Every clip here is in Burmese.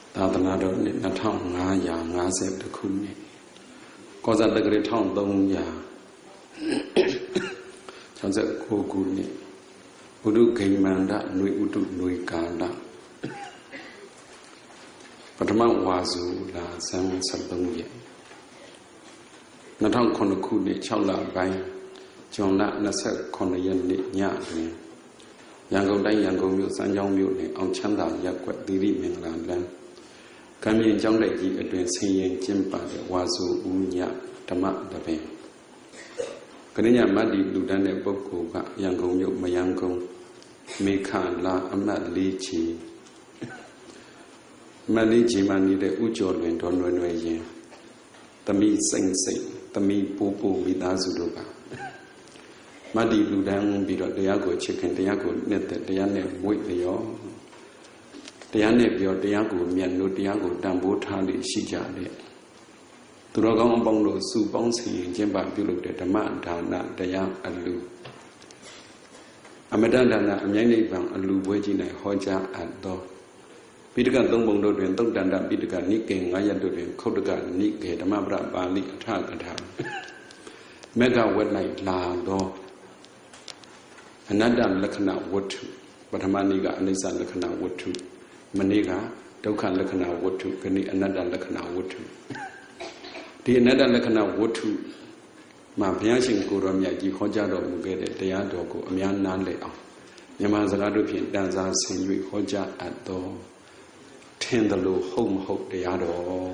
သာသနာတော်နှစ်2550ခုနှစ်ကောဇာတက္ကရာ1369ခုနှစ်ဘုဒ္ဓဂိမန္တຫນွေဥတုຫນွေကာလပထမဝါစုလာဇန်73ရက်2009ခုနှစ်6လပိုင်းဇွန်လ29ရက်နေ့ညတွင်ရန်ကုန်တိုင်းရန်ကုန်မြို့စမ်းချောင်းမြို့နယ်အောင်ချမ်းသာရပ်ကွက်သီရိမင်္ဂလာလမ်းကံမြင့်ကျောင်းတိုက်ကြီးအတွင်ဆင်းရင်ကျင်းပတဲ့ဝါဆိုဦးညဓမ္မတပင်ကနေ့ညမတ်ဒီလူတန်းတဲ့ပုဂ္ဂိုလ်ကရန်ကုန်မြို့မယန်းကုန်းမေခလာအမတ်လေးချီမတ်လေးချီမှနေတဲ့ဥကျော်လွင်တော်နွယ်နွယ်ရင်သမီးစိတ်စိတ်သမီးပူပူမိသားစုတို့ကမတ်ဒီလူတန်းပြီးတော့တရားကိုချစ်ခင်တရားကိုနှစ်သက်တရားနဲ့မွေ့လျော်တရားနဲ့ပြောတရားကိုမြတ်လို့တရားကိုတန်ဖိုးထားလို့ရှိကြတယ်သူတော်ကောင်းအပေါင်းတို့စုပေါင်းစီရင်ကျင့်ပပြုလုပ်တဲ့ဓမ္မဒါနတရားအလူအမတန်ဒါနအမြိုင်းနိဗ္ဗာန်အလူပွဲကြီး၌ဟောကြားအပ်သောပိဋကသုံးပုံတို့တွင်သုတ်တန္တပိဋကနိကေ9ရပ်တို့တွင်ခုတ်တကနိကေဓမ္မပရပါဠိအထကထာမေဃဝက်၌လာသောအနတ္တလက္ခဏဝတ္ထုပထမနေ့ကအနိစ္စလက္ခဏဝတ္ထုမနေ့ကဒုက္ခလက္ခဏဝတ္ထုခဏိအနတ္တလက္ခဏဝတ္ထုဒီအနတ္တလက္ခဏဝတ္ထုမှာဘုရားရှင်ကိုယ်တော်မြတ်ကြီးဟောကြားတော်မူခဲ့တဲ့တရားတော်ကိုအများနားလည်အောင်မြန်မာစကားတို့ဖြင့်တန်စာဆင်၍ဟောကြားအပ်သောထင်သလိုဟုတ်မဟုတ်တရားတော်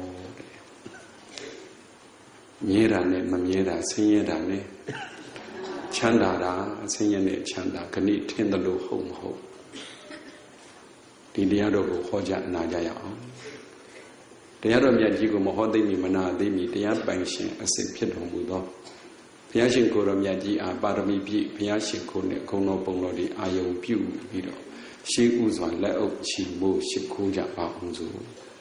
မြဲတာနဲ့မမြဲတာဆင်းရဲတာနဲ့ချမ်းသာတာဆင်းရဲနဲ့ချမ်းသာခဏိထင်သလိုဟုတ်မဟုတ်ဒီတရားတော်ကိုဟောကြားနာကြရအောင်တရားတော်မြတ်ကြီးကိုမဟောသိမီမနာသိမီတရားပိုင်ရှင်အစစ်ဖြစ်တော်မူသောဘုရားရှင်ကိုယ်တော်မြတ်ကြီးအားပါရမီပြည့်ဘုရားရှင်ကိုယ်နဲ့ဂုဏ်တော်ပုံတော်ဒီအာယုံပြုပြီးတော့ရှေးဥစွာလက်အုပ်ချီမိုးရှိခိုးကြပါအောင်စို့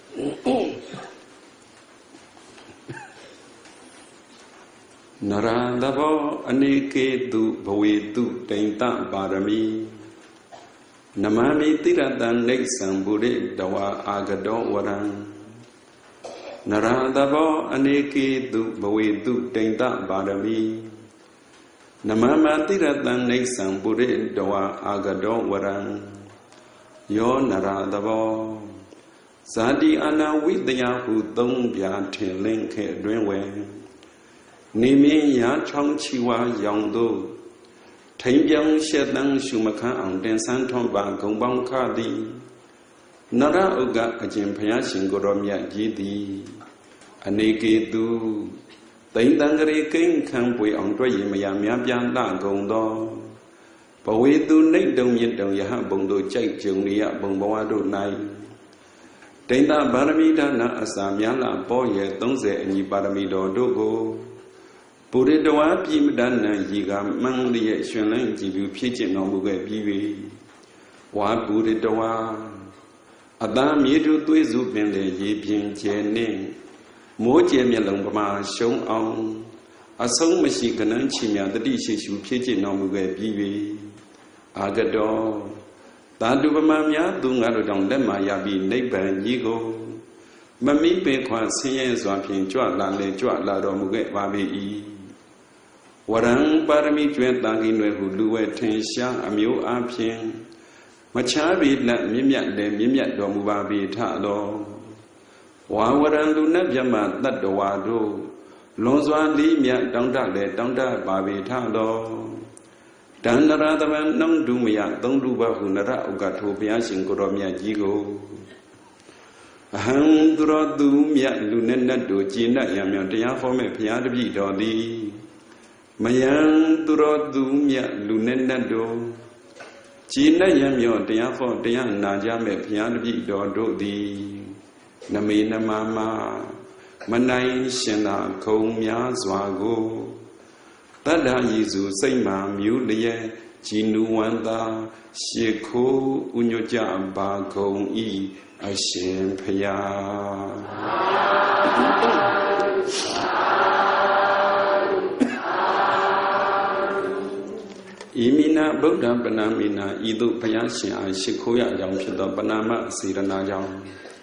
နရတဘောအနေကေတုဘဝေတုတိန်တပါရမီနမမိတိရတံနေဆံဗုရိတဝါအာဂတောဝရံနရတဘောအနေကေတုဘဝေတုတိန်တပါရမီနမမတိရတံနေဆံဗုရိတဝါအာဂတောဝရံယောနရတဘောဇာတိအနာဝိတယဟုသုံးပြထင်လင်းခဲ့အတွင်းဝယ်နေမင်းရာချောင်းချီဝါရောင်တို့ထိန်ပြောင်းရှက်တန်းရှုမခန်းအောင်တင်ဆန်းထွန်းပါဂုံပေါင်းခသည်နရဥကအကျင့်ဘုရားရှင်ကိုယ်တော်မြတ်ကြီးသည်အနေကေတုတိန်တန်ကလေးကိန်းခံပွေအောင်တွေ့ရင်မရများပြားလှကုန်သောဘဝေတုနှိတ်တုံမြင့်တုံယဟဘုံတို့ကြိုက်ကြုံရဘုံဘဝတို့၌တိန်တပါရမီဒါနအစာများလာပေါ်ရဲ့30အညီပါရမီတော်တို့ကိုပုရိတဝါပြိမတ္တနံဤကမန်းလျက်ရှင်လန်းကြည်ပြုဖြစ်ခြင်းတော်မူခဲ့ပြီး၍ဝါပုရိတဝါအတမ်းမြေထုသွေးစုပင်လေရေပြင်းကျဲနှင့်မိုးကျဲမျက်လုံးပမာရှုံးအောင်အဆုံးမရှိကနန်းချီမြတတိရှိရှုဖြစ်ခြင်းတော်မူခဲ့ပြီး၍အာဂတောသာတုပမာများသူငါတို့ကြောင့်လက်မှရပြီးနိဗ္ဗာန်ကြီးကိုမမိပေခွာဆင်းရဲစွာဖြင့်ကြွလာလေကြွလာတော်မူခဲ့ပါ၏ဝရံပါရမီကျွဲတာကိနွယ်ဟုလူဝဲထင်ရှားအမျိုးအဖြင့်မချားပေလက်မြင့်မြတ်လည်းမြင့်မြတ်တော်မူပါ၏ထတော်ဝါဝရံလူနတ်မြတ်မတတ္တဝါတို့လွန်စွာလေးမြတ်တောင်းတလည်းတောင်းတပါ၏ထတော်တန္တရာတမန်နှုံဒုမယသုံးဒုဘဟုနရဥကထိုဘုရားရှင်ကိုယ်တော်မြတ်ကြီးကိုအဟံသူတော်သူမြတ်လူနဲ့နတ်တို့ကြည်နတ်ရံမြောင်တရားဟောမဲ့ဘုရားတပည့်တော်သည်မယံသူတော်သူမြတ်လူနဲ့နတ်တို့ကြည်နတ်ရံမြောင်တရားဟောတရားနာကြမဲ့ဘုရားတပည့်တော်တို့သည်နမေနမမမနိုင်ရှင်သာခုံများစွာကိုတတ္တယေစုစိတ်မှမြူလျက်ကြည်နူဝန္တာရှေခိုးဥညွတ်ကြပါကုန်ဤအရှင်ဖယားဤမိနာဗုဒ္ဓပနာမိနာဤသို့ဘုရားရှင်အားရှိခိုးရကြောင်းဖြစ်သောပနာမစေရနာကြောင့်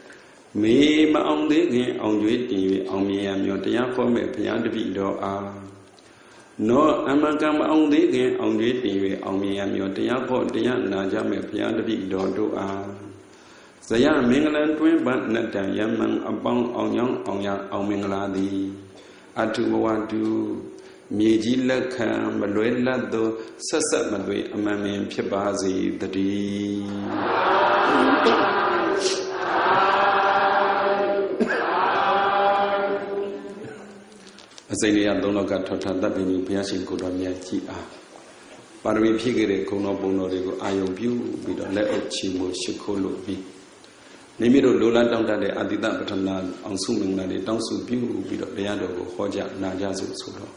me ma on de on yuti on me amyo tia for me pia de bi do a no amakam on de on yuti on me amyo tia for tia na ja me pia de bi do a Saya minglan twin ban natan yaman abang ong yang ong yang ong mingla di atu wadu Miji lakha malwe laddo sasat malwe amamin phit ba si tati Asaiyaသုံးလောကထောက်ထတပ်ပြီးဘုရားရှင်ကိုတော်မြတ်ကြီးအားပါရမီဖြည့်ခဲ့တဲ့ဂုဏ်တော်ဘုံတော်တွေကိုအာယုံပြုပြီးတော့လက်အုပ်ချီးမွမ်းရှိခိုးလို့ပြီးမိမိတို့လိုလားတောင်းတတဲ့အတ္တိတပထနာအောင်စုမင်္ဂလာတွေတောင်းစုပြုပြီးတော့တရားတော်ကိုဟောကြားနာကြားစို့ဆိုတော့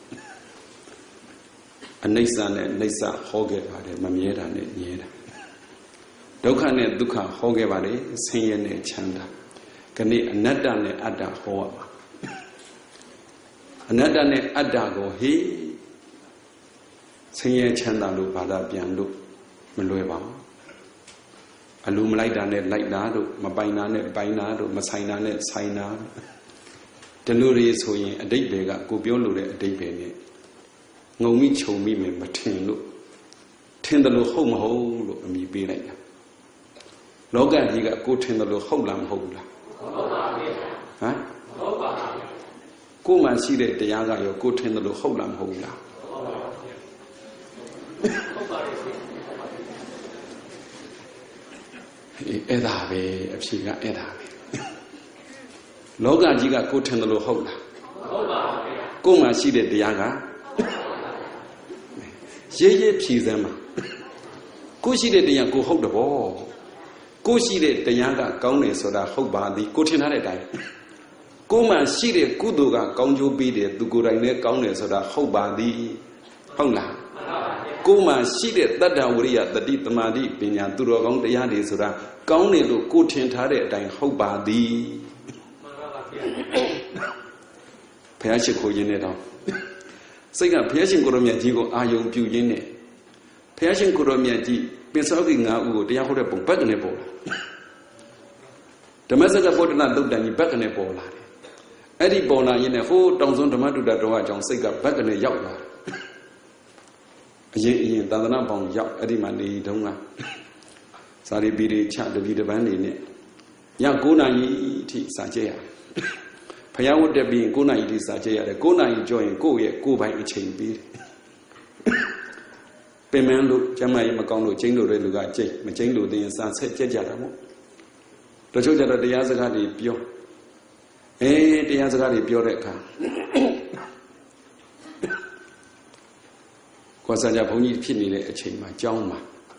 အနိစ္စနဲ့နိစ္စဟောခဲ့ပါတယ်မမြဲတာနဲ့မြဲတာဒုက္ခနဲ့ဒုက္ခဟောခဲ့ပါတယ်ဆင်းရဲနဲ့ချမ်းသာခဏအနတ္တနဲ့အတ္တဟောရမှာအနတ္တနဲ့အတ္တကိုဟိဆင်းရဲချမ်းသာလို့ဘာသာပြန်လို့မလွယ်ပါဘူးအလူမလိုက်တာနဲ့လိုက်တာတို့မပိုင်တာနဲ့ပိုင်တာတို့မဆိုင်တာနဲ့ဆိုင်တာဒီလိုတွေဆိုရင်အတိတ်တွေကကိုပြောလို့တဲ့အတိတ်ပဲနဲ့ငုံမိခြုံမိမယ်မထင်လို့ထင်တယ်လို့ဟုတ်မဟုတ်လို့အမိပေးလိုက်တာလောကကြီးကကိုထင်တယ်လို့ဟုတ်လားမဟုတ်ဘူးလားဟုတ်ပါဘူးဟမ်ဟုတ်ပါဘူးကိုမှရှိတဲ့တရားကရောကိုထင်တယ်လို့ဟုတ်လားမဟုတ်ဘူးလားဟုတ်ပါဘူးဟုတ်ပါဘူးအဲ့ဒါပဲအဖြေကအဲ့ဒါပဲလောကကြီးကကိုထင်တယ်လို့ဟုတ်လားဟုတ်ပါဘူးကိုမှရှိတဲ့တရားကရေးရေးဖြေစမ်းမှာကိုရှိတဲ့တရားကိုဟုတ်တယ်ဗောကိုရှိတဲ့တရားကကောင်းတယ်ဆိုတာဟုတ်ပါသည်ကိုထင်ထားတဲ့အတိုင်းကိုမှရှိတဲ့ကုသိုလ်ကကောင်းကျိုးပေးတယ်သူကိုယ်တိုင်လည်းကောင်းတယ်ဆိုတာဟုတ်ပါသည်ဟုတ်လားကိုမှရှိတဲ့တတ္တဝရိယတတိတမာတိပညာသူတော်ကောင်းတရားတွေဆိုတာကောင်းတယ်လို့ကိုထင်ထားတဲ့အတိုင်းဟုတ်ပါသည်မှန်ပါပါဗျာဘုရားရှိခိုးခြင်းနဲ့တော့စိတ်ကဘုရားရှင်ကိုရောမြတ်ကြီးကိုအာယုံပြုရင်းနဲ့ဘုရားရှင်ကိုရောမြတ်ကြီးပင်စောကိ၅ဦးကိုတရားဟောတဲ့ပုံဘက်ကနေပေါ်လာဓမ္မစကဗုဒ္ဓနာသုတ်တန်ကြီးဘက်ကနေပေါ်လာတယ်အဲ့ဒီပေါ်လာရင်းနဲ့ဟိုးတောင်စွန်းဓမ္မတုဒ္ဒတော်အကြောင်းစိတ်ကဘက်ကနေရောက်လာအရင်သာသနာပေါင်းရောက်အဲ့ဒီမှာနေတုန်းကစာရီပီတွေချတပီတပန်းနေနဲ့ည9နာရီအထိစာကျက်ရဖယားဝတ်တက်ပြီး9နာရီထိစာကျက်ရတယ်9နာရီကျော်ရင်ကိုယ့်ရဲ့ကိုယ်ပိုင်အချိန်ပြီးတယ်ပင်မန်းလို့ကျမကြီးမကောင်းလို့ကျင်းလို့တဲ့လူကကျိတ်မကျင်းလို့တင်စာဆက်ကျက်ကြတာမို့တချို့ကျတော့တရားစကားတွေပြောတရားစကားတွေပြောတဲ့အခါကောစာကြဘုန်းကြီးဖြစ်နေတဲ့အချိန်မှာကျောင်းမှာ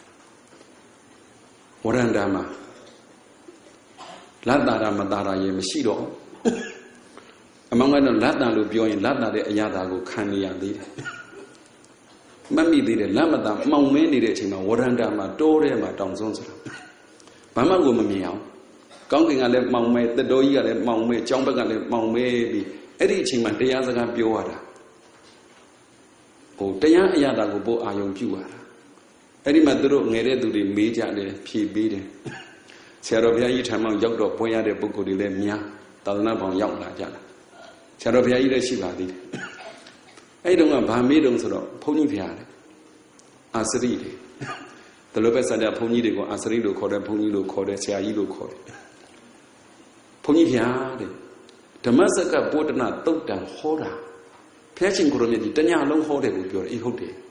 ဝရန္တာမှာလတ္တာရမတာရရေမရှိတော့အမှန်ကတော့လတ္တာလို့ပြောရင်လတ္တာတဲ့အရာသာကိုခံနေရသေးတယ်မမိသေးတယ်လတ်မတာမှောင်မဲနေတဲ့အချိန်မှာဝရန္တာမှာတိုးထဲမှာတောင်စွန်းဆိုတာဘာမှကိုမမြင်အောင်ကောင်းကင်ကလည်းမှောင်မဲတတော်ကြီးကလည်းမှောင်မဲကျောင်းဘက်ကလည်းမှောင်မဲပြီးအဲ့ဒီအချိန်မှာတရားစကားပြောရတာဟိုတရားအရာတာကိုပို့အာယုံပြုရတာအဲ့ဒီမှာသူတို့ငယ်တဲ့သူတွေမေးကြတယ်ဖြေပေးတယ်ဆရာတော်ဘုရားကြီးထံမှရောက်တော့ပွဲရတဲ့ပုဂ္ဂိုလ်တွေလည်းများသာသနာ့ဘောင်ရောက်လာကြတာဆရာတော်ဘုရားကြီးလည်းရှိပါသေးတယ်အဲ့တုန်းကဗာမေးတုံဆိုတော့ဘုန်းကြီးဖျားတယ်အာစရိတွေဒါလိုပဲစတဲ့ဘုန်းကြီးတွေကိုအာစရိလို့ခေါ်တယ်ဘုန်းကြီးလို့ခေါ်တယ်ဆရာကြီးလို့ခေါ်တယ်ဘုန်းကြီးဖျားတယ်ဓမ္မစကဗုဒ္ဓနာတုတ်တံဟောတာဖျားရှင်ကိုရမြတ်ကြီးတညလုံးဟောတယ်လို့ပြောတယ်အေးဟုတ်တယ်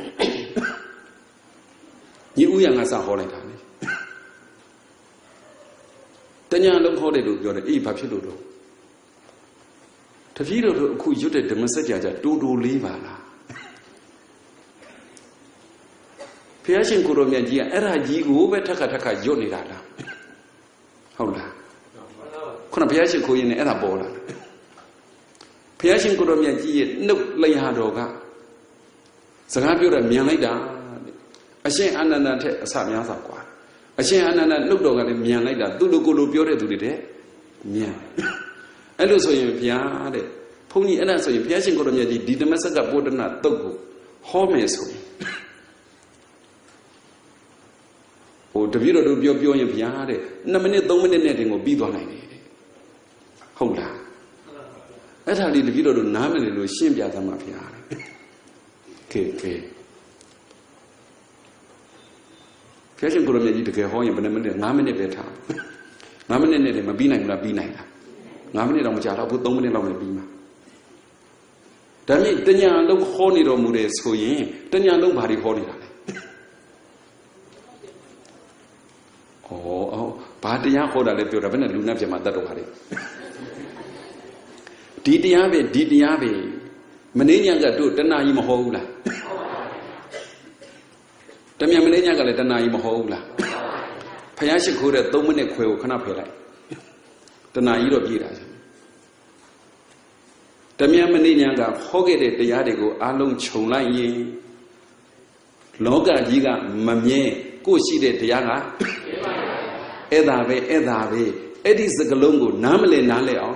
ညီဥယျာဉ်ကစဟောလိုက်တာလေတညလုံးဟောတယ်လို့ပြောတယ်အေးဘာဖြစ်လို့တော့တပည့်တော်တို့အခုရွတ်တဲ့ဓမ္မစကြာကြတူတူလေးပါလားဘုရားရှင်ကိုရောမြတ်ကြီးကအဲ့ဒါကြီးကိုပဲထက်ခါရွတ်နေတာလားဟုတ်လားခုနဘုရားရှင်ကိုရင်နဲ့အဲ့ဒါပေါ်လာတယ်ဘုရားရှင်ကိုရောမြတ်ကြီးရဲ့နှုတ်လျာတော်ကစကားပြောတာမြန်လိုက်တာအရှင်အာနန္ဒထက်အစများစွာกว่าအရှင်အာနန္ဒနှုတ်တော်ကလည်းမြန်လိုက်တာသူ့လိုကိုလိုပြောတဲ့သူတွေတဲ့မြန်အဲ့လိုဆိုရင်ဘုရားတဲ့ဘုန်းကြီးအဲ့ဒါဆိုရင်ဘုရားရှင်ကိုရမြတ်ကြီးဒီဓမ္မစကဗုဒ္ဓနာတုတ်ကိုဟောမယ်ဆိုရင်ဟိုတပည့်တော်တို့ပြောရင်ဘုရားတဲ့2မိနစ်3မိနစ်နဲ့တင်ကိုပြီးသွားနိုင်တယ်ဟုတ်လားအဲ့ဒါလေးတပည့်တော်တို့နားမလည်လို့ရှင်းပြသမှာဗျာကဲဘုရားရှင်ကိုရမြတ်ကြီးတကယ်ဟောရင်ဘယ်နှမိနစ်9မိနစ်ပဲထား9မိနစ်နဲ့တည်းမပြီးနိုင်ဘူးလားပြီးနိုင်လား9မိနစ်တော့မကြာတော့ဘူး3မိနစ်လောက်နဲ့ပြီးမှာဒါနဲ့တညာလုံးဟောနေတော်မူတယ်ဆိုရင်တညာလုံးဘာတွေဟောနေတာလဲဘာတရားဟောတာလဲပြောတာဘယ်နဲ့လူနဲ့ပြန်มาတတ်တော့ပါလေဒီတရားပဲမင်းညံကတို့တဏှာကြီးမဟောဘူးလားတမြန်မင်းညံကလည်းတဏှာကြီးမဟောဘူးလားဖယားရှိခိုးတဲ့3မိနစ်ခွဲကိုခဏဖယ်လိုက်တဏှာကြီးတော့ပြေးတာတမြန်မင်းညံကဟောခဲ့တဲ့တရားတွေကိုအားလုံးခြုံလိုက်ရင်လောကကြီးကမမြဲကိုရှိတဲ့တရားကအဲ့ဒါပဲအဲ့ဒီစကလုံးကိုနားမလဲအောင်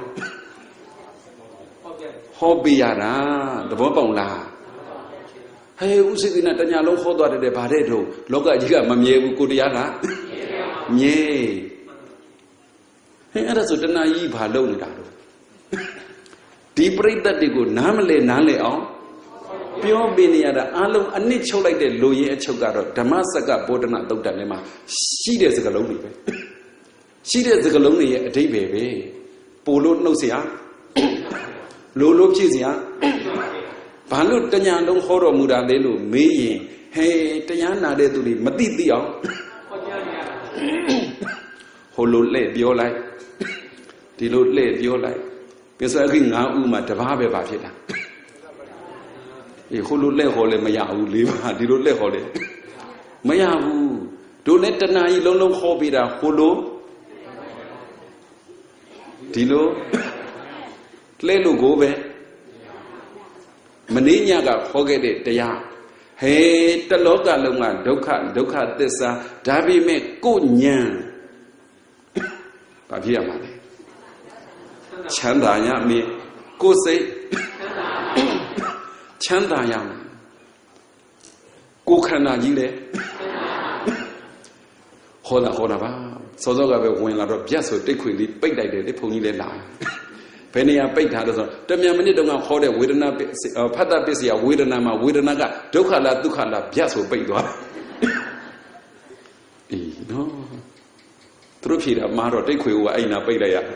ဟောပြရတာသဘောပေါက်လားဟဲ့ဥစိတိနဲ့တညာလုံးဟောသွားတယ်ဗါတဲ့တော့လောကကြီးကမမြဲဘူးကိုတရားကမြဲဟဲ့အဲ့ဒါဆိုတဏှာကြီးဘာလုပ်နေတာတော့ဒီပြိတ္တတွေကိုနားမလဲအောင်ပြောပြနေရတာအလုံးအနစ်ချုပ်လိုက်တဲ့လူရင်းအချုပ်ကတော့ဓမ္မစကဘောဓနာတုတ်တန်ထဲမှာရှိတဲ့စကလုံးတွေပဲရှိတဲ့စကလုံးတွေရဲ့အဓိပ္ပာယ်ပဲပို့လို့နှုတ်เสียလို့ဖြစ်เสียဘာလို့တညာလုံးဟောတော်မူတာလဲလို့မေးရင်ဟဲတရားနာတဲ့သူတွေမသိအောင်ဟိုလိုလှည့်ပြောလိုက်ဒီလိုလှည့်ပြောလိုက်ပြဿနာခိ9ဦးမှာတပါးပဲပါဖြစ်တာဟိုလိုလက်ဟောလည်းမရဘူး၄ပါးဒီလိုလက်ဟောလည်းမရဘူးတို့လည်းတဏှာကြီးလုံးဟောပေးတာဟိုလိုဒီလိုလဲလို့ကိုပဲမင်းညကဟောခဲ့တဲ့တရားဟဲတလောကလုံးကဒုက္ခသစ္စာဒါပေမဲ့ကိုဉာဏ်ဘာဖြစ်ရမှာလဲချမ်းသာရမည်ကိုစိတ်ချမ်းသာရမယ်ကိုခန္ဓာကြီးလေဟောတာပါစောစောကပဲဝင်လာတော့ပြတ်ဆိုတိတ်ခွေလေးပိတ်လိုက်တယ်လေဘုန်းကြီးလည်းလာဘယ်နေရာပိတ်ထားလို့ဆိုတမြန်မိနစ်တုန်းကခေါ်တဲ့ဝေဒနာဖတ်တာပစ္စယဝေဒနာမှာဝေဒနာကဒုက္ခလားဒုက္ခလားပြတ်ဆိုပိတ်သွားအေးနော်သူတို့ဖြေတာမှာတော့တိတ်ခွေကအဲ့နာပိတ်လိုက်ရ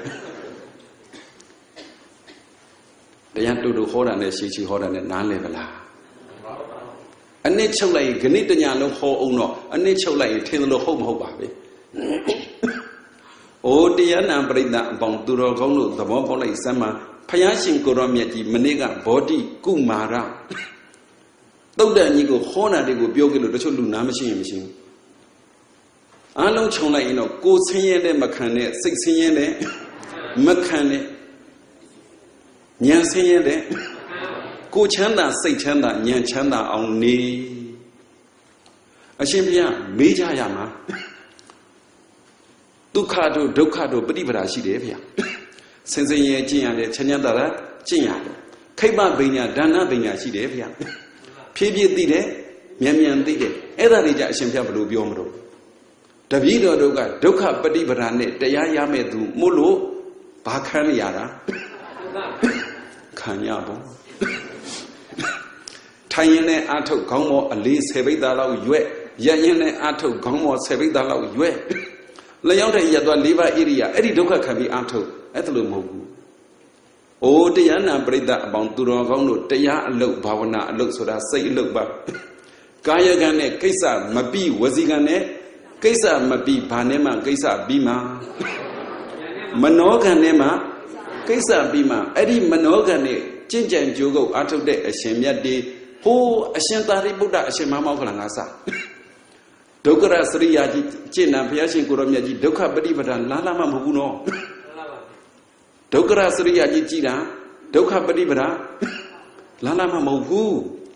တရားတူဟောတာနဲ့ရှည်ဟောတာနဲ့နားလည်ပါလားအနစ်ချုပ်လိုက်ရင်ဂဏိတညာလုံးဟောအောင်တော့အနစ်ချုပ်လိုက်ရင်ထင်လို့ဟုတ်မဟုတ်ပါပဲအိုတရားနာပရိသတ်အပေါင်းသူတော်ကောင်းတို့သဘောပေါက်လိုက်စမ်းမှာဖယားရှင်ကိုရောမြတ်ကြီးမနေ့ကဘောဓိကုမာရတုတ်တန်ကြီးကိုဟောတာတွေကိုပြောကြလို့တချို့လူနာမရှိရင်မရှိဘူးအားလုံးခြုံလိုက်ရင်တော့ကိုယ်ဆင်းရဲတဲ့မခံတဲ့စိတ်ဆင်းရဲတဲ့မခံတဲ့ဉာဏ်ဆင်းရဲတဲ့ကိုချမ်းသာစိတ်ချမ်းသာဉာဏ်ချမ်းသာအောင်နေအရှင်ဘုရားမေးကြရမှာဒုက္ခတို့ဒုက္ခတို့ပฏิပဒါရှိတယ်ဗျာဆင်းရဲကျင့်ရတယ်ချမ်းသာတာကျင့်ရတယ်ခိဗ္ဗဗိညာဒါနဗိညာရှိတယ်ဗျာဖြည်းဖြည်းသိတယ်မြန်သိတယ်အဲ့ဒါတွေကြအရှင်ဘုရားဘယ်လိုပြောမလို့တပည့်တော်တို့ကဒုက္ခပฏิပဒါနဲ့တရားရမဲ့သူမို့လို့ဘာခံရတာခံရပေါ့ထိုင်ရင်နဲ့အာထုတ်ခေါင်းပေါ်အလေး10ပိဿာလောက်ရွက်ရရင်နဲ့အာထုတ်ခေါင်းပေါ်10ပိဿာလောက်ရွက်လျောက်တဲ့ရက်သွား၄ပါးဣရိယာအဲ့ဒီဒုက္ခခံပြီးအာထုတ်အဲ့ဒါလို့မဟုတ်ဘူး။အိုးတရားနာပရိသတ်အပေါင်းသူတော်ကောင်းတို့တရားအလုပ်ဘာဝနာအလုပ်ဆိုတာစိတ်အလုပ်ပါကာယကံနဲ့ကိစ္စမပြီးဝစီကံနဲ့ကိစ္စမပြီးဘာနဲ့မှကိစ္စပြီးမှာမနောကံနဲ့မှကိစ္စပြီးမှအဲ့ဒီမနောကံနဲ့ကျင့်ကြံကြိုးကုပ်အာထုတ်တဲ့အရှင်မြတ်တွေဟိုးအရှင်သာရိပုတ္တအရှင်မမောက္ခလန်ကစဒုက္ခရစရိယာကြီးကျင့်တာဘုရားရှင်ကိုရောမြတ်ကြီးဒုက္ခပฏิပဒါလာမှမဟုတ်ဘူးနော်ဒုက္ခရစရိယာကြီးကြည်တာဒုက္ခပฏิပဒါလာမှမဟုတ်ဘူး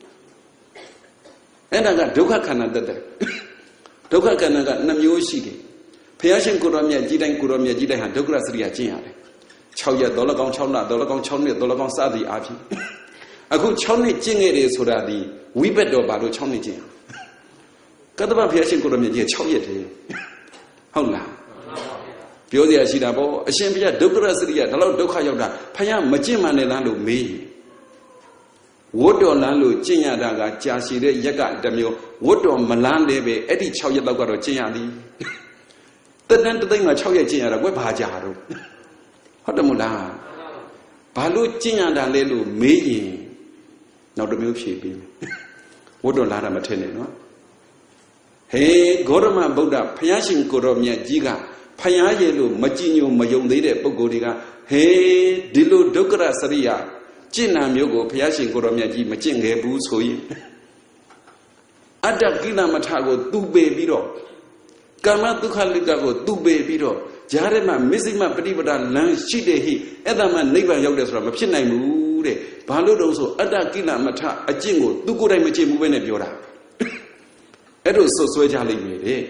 အဲ့ဒါကဒုက္ခခန္ဓာတတ်တယ်ဒုက္ခခန္ဓာက2မျိုးရှိတယ်ဘုရားရှင်ကိုရောမြတ်ကြီးတိုင်းကိုရောမြတ်ကြီးတိုင်းဟာဒုက္ခရစရိယာကျင့်ရတယ်6ရက်တော်လကောင်း6လတော်လကောင်း6နှစ်တော်လကောင်းစသည်အားဖြင့်အခု6နှစ်ကျင့်ခဲ့တယ်ဆိုတာဒီဝိဘတ်တော်ဘာလို့6နှစ်ကျင့်ကတ္တဗဘုရားရှင်ကိုရောမြတ်ကြီး6ရက်တည်းဟုတ်လားပြောစရာရှိတာပေါ့အရှင်ဘုရားဒုက္ခရစရိယဒါလောက်ဒုက္ခရောက်တာဖယားမကျင့်မှနဲ့လားလို့မေးဝတ်တော်လန်းလို့ကျင့်ရတာကကြာရှည်တဲ့ရက်ကတစ်မျိုးဝတ်တော်မလန်းလည်းပဲအဲ့ဒီ6ရက်လောက်ကတော့ကျင့်ရသည်တက်တန်းတသိန်းမှာ6ရက်ကျင့်ရတာကွဘာကြာတော့ဟုတ်တယ်မို့လားဘာလို့ကျင့်ရတာလဲလို့မေးရင်နောက်တစ်မျိုးဖြေပေးမယ်ဝတ်တော်လာတာမထင်နဲ့နော်ဟေးဂေါရမဗုဒ္ဓဘုရားရှင်ကိုရောမြတ်ကြီးကဖယားရဲ့လို့မကြည်ညိုမယုံသေးတဲ့ပုဂ္ဂိုလ်တွေကဟေးဒီလိုဒုက္ခရစရိယကျင့်နာမျိုးကိုဘုရားရှင်ကိုရောမြတ်ကြီးမကျင့်ခဲ့ဘူးဆိုရင်အတ္တကိလမထကိုသူ့ပေပြီးတော့ကာမဒုက္ခလိကကိုသူ့ပေပြီးတော့ဂျားထဲမှာမစ္စည်းမပฏิပဒါလမ်းရှိတဲ့ဟိအဲ့ဒါမှနိဗ္ဗာန်ရောက်တယ်ဆိုတာမဖြစ်နိုင်ဘူးတဲ့ဘာလို့တုံးဆိုအတ္တကိလမထအကျင့်ကိုသူကိုယ်တိုင်မကျင့်ဘူးပဲနဲ့ပြောတာအဲ့လိုဆွဆွဲကြလိမ့်မယ်တဲ့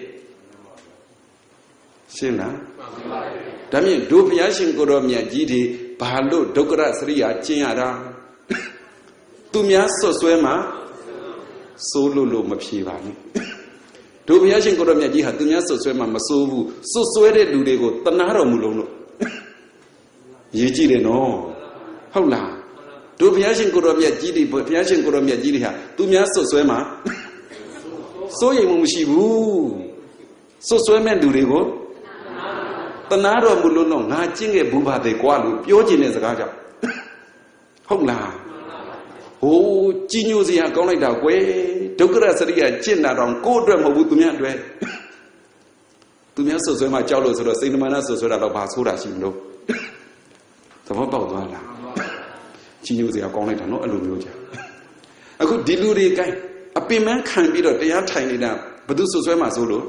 ရှင်းလားဒါမြင်ဒုဘုရားရှင်ကိုရောမြတ်ကြီးတွေဘာလို့ဒုက္ခရစရိယာကျင့်ရတာသူများဆွဆွဲမှာစိုးလို့မဖြေပါနဲ့ဒုဘုရားရှင်ကိုရောမြတ်ကြီးဟာသူများဆွဆွဲမှာမစိုးဘူးဆွဆွဲတဲ့လူတွေကိုတနာတော်မူလို့ရေးကြည့်တယ်နော်ဟုတ်လားဒုဘုရားရှင်ကိုရောမြတ်ကြီးတွေဘုရားရှင်ကိုရောမြတ်ကြီးတွေဟာသူများဆွဆွဲမှာစိုးရိမ်မှုမရှိဘူးဆွဆွဲမဲ့လူတွေကိုတနာတော်မူလို့တော့ငါကျင့်ခဲ့ဘူးပါသေးကွာလို့ပြောချင်တဲ့စကားကြောင့်ဟုတ်လားဟိုးကြီးညိုစရာကောင်းလိုက်တာကွယ်ဒုက္ခရစရိယကျင့်တာတော့ကိုယ့်အတွက်မဟုတ်ဘူးသူများအတွက်သူများဆွဆွဲမှကြောက်လို့ဆိုတော့စိတ်နှမနာဆွဆွဲတာတော့ဘာဆိုးတာရှိမလို့သဘောပေါက်သွားလားကြီးညိုစရာကောင်းလိုက်တာနော်အဲ့လိုမျိုးကြာအခုဒီလူတွေကိုင်းအပင်မခံပြီးတော့တရားထိုင်နေတာဘယ်သူဆွဆွဲမှဆိုလို့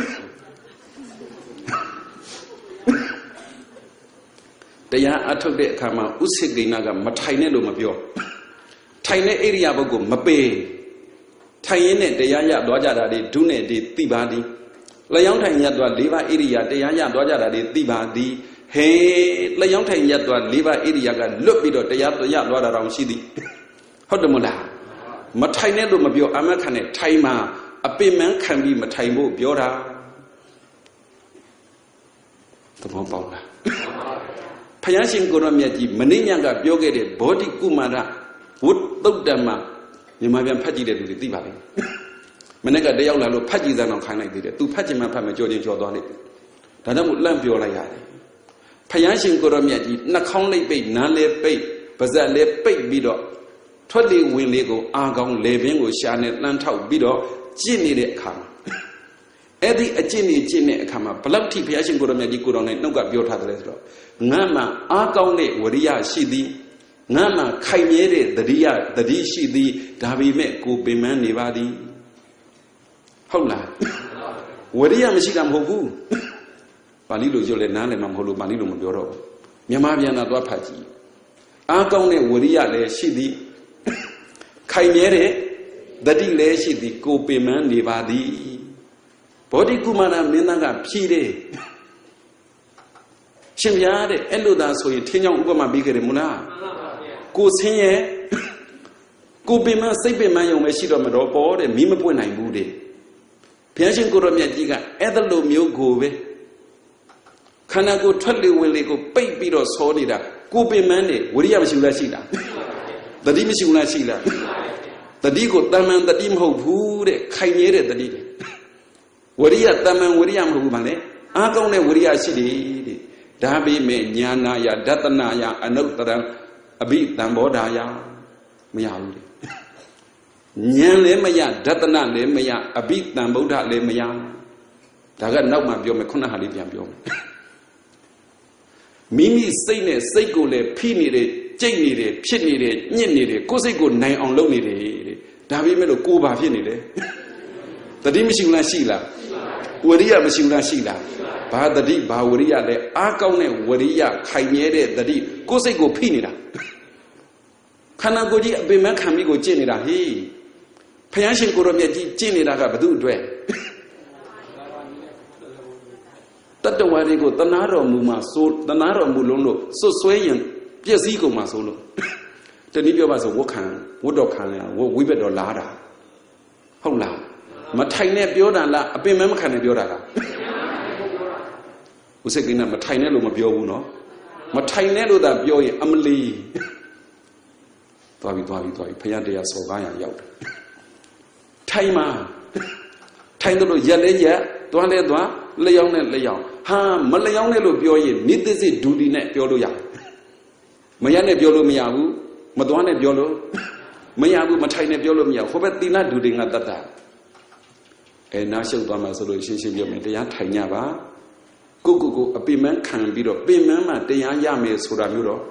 တရားအထုတ်တဲ့အခါမှာဥစ္စေကိဏကမထိုင်နဲ့လို့မပြောထိုင်တဲ့ဣရိယာပုဂ္ဂိုလ်မပေထိုင်ရင်းနဲ့တရားရသွားကြတာတွေဒုနဲ့တွေသိပါသည်လျောင်းထိုင်ရသွား၄ပါးဣရိယာတရားရသွားကြတာတွေသိပါသည်ဟေးလျောင်းထိုင်ရသွား၄ပါးဣရိယာကလွတ်ပြီးတော့တရားရသွားတာတောင်ရှိသည်ဟုတ်တယ်မလားမထိုင်နဲ့လို့မပြောအမခံနဲ့ထိုင်မှာအပင်မခံပြီးမထိုင်ဖို့ပြောတာသဘောပေါက်လားဘုရားရှင်ကိုရောမြတ်ကြီးမင်းညံကပြောခဲ့တဲ့ဘောဓိကုမာရဝုသုတ်တမမြန်မာပြန်ဖတ်ကြည့်တဲ့လူတွေသိပါလိမ့်မနေ့ကတယောက်လာလို့ဖတ်ကြည့်စမ်းတော့ခိုင်းလိုက်သေးတယ်သူဖတ်ချင်မှဖတ်မယ်ကြော်ချင်းကြော်သွားလိမ့်ဒါကြောင့်မို့လန့်ပြောလိုက်ရတယ်ဘုရားရှင်ကိုရောမြတ်ကြီးနှာခေါင်းလေးပိတ်နားလေးပိတ်ပါးစပ်လေးပိတ်ပြီးတော့ထွက်လေဝင်လေကိုအာကောင်းလေပင်ကိုရှာနဲ့လှမ်းထောက်ပြီးတော့ကျင့်နေတဲ့အခါမှာအဲ့ဒီအကျင့်ကြီးကျင့်တဲ့အခါမှာဘလောက်ထိဘုရားရှင်ကိုရောမြတ်ကြီးကိုတော်နဲ့နှုတ်ကပြောထားတယ်ဆိုတော့ငါမှအားကောင်းတဲ့ဝရိယရှိသည်ငါမှခိုင်မြဲတဲ့သတိရှိသည်ဒါပေမဲ့ကိုပင်မနေပါသည်ဟုတ်လားဝရိယမရှိတာမဟုတ်ဘူးပါဠိလိုရွတ်လဲနားလည်းမဟုတ်လို့ပါဠိလိုမပြောတော့ဘူးမြန်မာပြန်တာသွားဖတ်ကြည့်အားကောင်းတဲ့ဝရိယလည်းရှိသည်ခိုင်မြဲတဲ့သတိလည်းရှိသည်ကိုပင်မနေပါသည်ဘောဓိကုမာရမင်းသားကဖြေတယ်ရှင်ဗျာတဲ့အဲ့လိုသာဆိုရင်ထင်းကြောင်ဥပမာပေးခဲ့တယ်မို့လားကိုဆင်းရဲကိုပင်မစိတ်ပင်မယုံပဲရှိတော့မတော့ပေါ်တဲ့မီးမပွင့်နိုင်ဘူးတဲ့ဘုရားရှင်ကိုရောမြတ်ကြီးကအဲ့ဒါလိုမျိုးကိုပဲခန္ဓာကိုယ်ထွက်လေဝင်လေကိုပိတ်ပြီးတော့ဆောနေတာကိုပင်မနဲ့ဝရိယမရှိဘူးလားရှိလားတတိမရှိဘူးလားရှိလားတတိကိုတမန်တတိမဟုတ်ဘူးတဲ့ခိုင်မြဲတဲ့တတိတဲ့ဝရိယတမန်ဝရိယမဟုတ်ဘူးဗါလေအားကောင်းတဲ့ဝရိယရှိတယ်တဲ့ဒါပေမဲ့ညာနာယဒတနာယအနုတ္တရံအဘိတံဘောဓာယမရဘူးလေဉာဏ်လည်းမရဒတနာလည်းမရအဘိတံဗုဒ္ဓလည်းမရဒါကနောက်မှပြောမယ်ခုနဟာလေးပြန်ပြောမယ်မိမိစိတ်နဲ့စိတ်ကိုလည်းဖိနေတယ်ကြိတ်နေတယ်ဖြစ်နေတယ်ညှစ်နေတယ်ကိုယ်စိတ်ကိုနိုင်အောင်လုပ်နေတယ်တဲ့ဒါပေမဲ့လို့ကိုယ်ဘာဖြစ်နေလဲတတိမရှိဘူးလားရှိလားဝရိယမရှိဘူးလားရှိလားဘာတတိဘာဝရိယလဲအားကောင်းတဲ့ဝရိယခိုင်မြဲတဲ့တတိကိုယ်စိတ်ကိုဖိနေတာခန္ဓာကိုယ်ကြီးအပင်မခံပြီးကိုကျင့်နေတာဟေးဘုရားရှင်ကိုရောမြတ်ကြီးကျင့်နေတာကဘယ်သူအတွက်တတ္တဝါတွေကိုတနာတော်မူမှာစိုးတနာတော်မူလုံးလို့စွတ်ဆွဲရင်ပြည့်စည်ကုန်မှာစိုးလို့တနည်းပြောပါဆိုဝတ်တော်ခံရဝိဘက်တော်လားတာဟုတ်လားမထိုင်နဲ့ပြောတာလားအပင်မခံနဲ့ပြောတာလားဥစိတ်ကိန်းကမထိုင်နဲ့လို့မပြောဘူးနော်မထိုင်နဲ့လို့သာပြောရင်အမလီသွားပြီဘုရားတရားစော်ကားရရောက်တယ်ထိုင်မှာထိုင်လို့ရက်လဲရက်သွားလဲသွားလျောင်းနဲ့လျောင်းဟာမလျောင်းနဲ့လို့ပြောရင်နိတ္တစိဒူတီနဲ့ပြောလို့ရတယ်မရက်နဲ့ပြောလို့မရဘူးမသွားနဲ့ပြောလို့မရဘူးမထိုင်နဲ့ပြောလို့မရဘူးဟိုဘက်သီလဒူတီငါတတ်တာနားရှုပ်သွားမှာဆိုလို့ရှင်းရှင်းပြောမယ်တရားထိုင်ကြပါကိုအပိမန်းခံပြီးတော့ပိမန်းမှတရားရမယ်ဆိုတာမျိုးတော့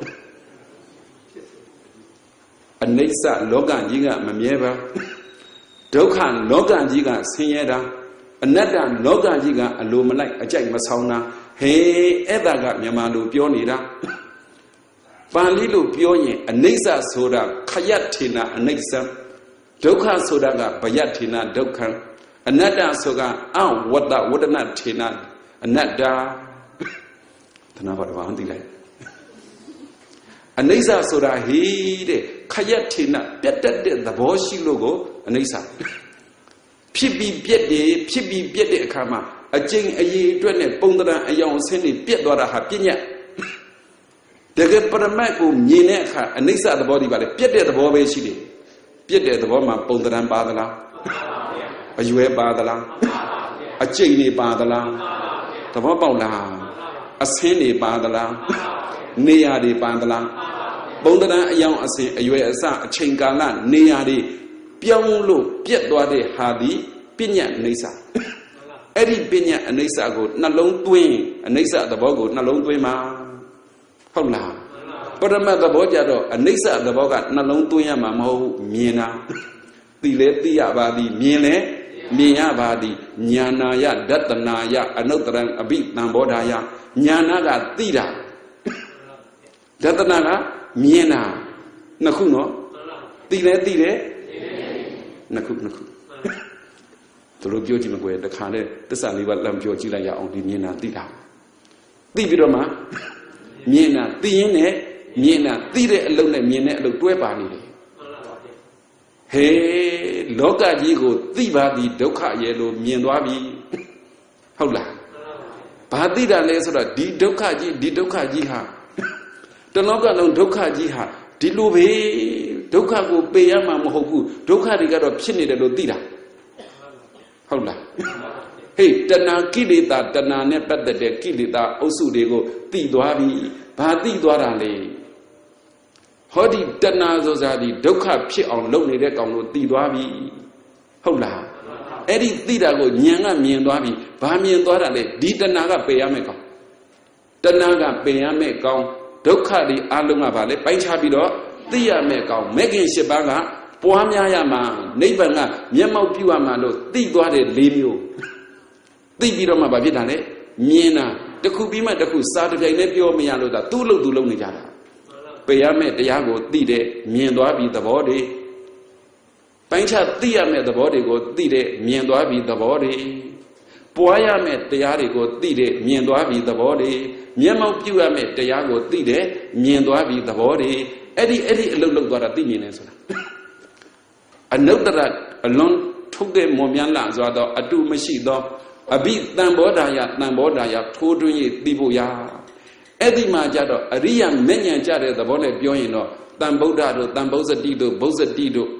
အနိစ္စလောကကြီးကမမြဲပါဒုက္ခလောကကြီးကဆင်းရဲတာအနတ္တလောကကြီးကအလိုမလိုက်အကြိုက်မဆောင်တာဟေးအဲ့ဒါကမြန်မာလိုပြောနေတာပါဠိလိုပြောရင်အနိစ္စဆိုတာခယတ်ထေနအနိစ္စဒုက္ခဆိုတာကဘယတ်ထေနဒုက္ခအနတ္တဆိုတာအဝတ္တဝဒနာထေနအနတ္တသနာပါတော့မသိလိုက်အနိစ္စဆိုတာဟေးတဲ့ခယတ်ထေနပြတ်တတ်တဲ့သဘောရှိလို့ကိုအနိစ္စဖြစ်ပြီးပြက်တယ်ဖြစ်ပြီးပြက်တဲ့အခါမှာအကျဉ်းအရေးအတွက်နဲ့ပုံသဏ္ဍာန်အယောင်အဆင်းတွေပြက်သွားတာဟာပြညတ်တကယ်ပရမတ်ကိုမြင်တဲ့အခါအနိစ္စသဘောဒီပါလေပြက်တဲ့သဘောပဲရှိတယ်ပြက်တဲ့သဘောမှာပုံသဏ္ဍာန်ပါသလားအရွယ်ပါသလားအကျဉ်းတွေပါသလားသဘောပေါက်လားအဆင်းတွေပါသလားနေရာတွေပါသလားပုံသဏ္ဍာန်အယောင်အဆင်းအရွယ်အစအချိန်ကာလနေရာတွေပြောင်းလို့ပြက်သွားတဲ့ဟာဒီပညာအနိစ္စအဲ့ဒီပညာအနိစ္စကိုနှလုံးသွင်းအနိစ္စသဘောကိုနှလုံးသွင်းမှာဟုတ်လားပရမတ်သဘောကြတော့အနိစ္စသဘောကနှလုံးသွင်းရမှာမဟုတ်ဘူးမြင်တာသိလဲသိရပါသည်မြင်လဲမြင်ရပါသည်ဉာဏယဒတနာယအနုတ္တရံအဘိသံဘောဓာယဉာဏကသိတာဒတနာကမြင်တာနှစ်ခုနော်သိလဲသိတယ်နှစ်ခုသူတို့ပြောကြည့်မကွယ်တခါနဲ့သစ္စာလေးပါးလမ်းပြောကြည့်လိုက်ရအောင်ဒီမြင်တာသိတာသိပြီးတော့မှမြင်တာသိရင်းနဲ့မြင်တာသိတဲ့အလုပ်နဲ့မြင်တဲ့အလုပ်တွဲပါနေတယ်ဟေးလောကကြီးကိုသိပါသည်ဒုက္ခရဲ့လို့မြင်သွားပြီဟုတ်လားဘာသိတာလဲဆိုတော့ဒီဒုက္ခကြီးဟာတလောကလုံးဒုက္ခကြီးဟာဒီလိုပဲဒုက္ခကိုပေရမှာမဟုတ်ဘူးဒုက္ခတွေကတော့ဖြစ်နေတယ်လို့သိတာဟုတ်လားဟေးတဏှာကိလေသာတဏှာနဲ့ပတ်သက်တဲ့ကိလေသာအုပ်စုတွေကိုသိသွားပြီဘာသိသွားတာလဲဟောဒီတဏှာဆိုတာဒီဒုက္ခဖြစ်အောင်လုပ်နေတဲ့ကောင်ကိုသိသွားပြီဟုတ်လားအဲ့ဒီသိတာကိုဉာဏ်ကမြင်သွားပြီဘာမြင်သွားတာလဲဒီတဏှာကပေရမယ်ကောင်တဏှာကပေရမယ်ကောင်ဒုက္ခတွေအလုံးကဘာလဲပိုင်းခြားပြီးတော့သိရမယ်ကောင်မဂ္ဂင်၈ပါးကပွားများရမှာနိဗ္ဗာန်ကမျက်မှောက်ပြုရမှာလို့သိသွားတဲ့၄မျိုးသိပြီးတော့မှဘာဖြစ်တာလဲမြင်တာတစ်ခုပြီးမှတစ်ခုစားတစ်ပြိုင်နဲ့ပြောမရလို့ဒါသူ့လို့သူလုံးနေကြတာပေရမယ်တရားကိုသိတဲ့မြင်သွားပြီးသဘောတွေပိုင်းခြားသိရမယ်သဘောတွေကိုသိတဲ့မြင်သွားပြီးသဘောတွေပွားရမယ်တရားတွေကိုသိတဲ့မြင်သွားပြီးသဘောတွေမျက်မှောက်ပြုရမယ်တရားကိုသိတဲ့မြင်သွားပြီးသဘောတွေအဲ့ဒီအလုံးလုံးသွားတာသိမြင်နေဆိုတာအနုတ္တရအလွန်ထုတ်တဲ့မွန်မြတ်လာဆိုတော့အတုမရှိသောအဘိတံဘောဓာယထိုးတွင်းရသိဖို့ရအဲ့ဒီမှာကြတော့အရိယာမဉ္ဇဉ်ကြတဲ့သဘောနဲ့ပြောရင်တော့တန်ဗုဒ္ဓတို့တန်ဗုဇ္ဇတိတို့ဗုဇ္ဇတိတို့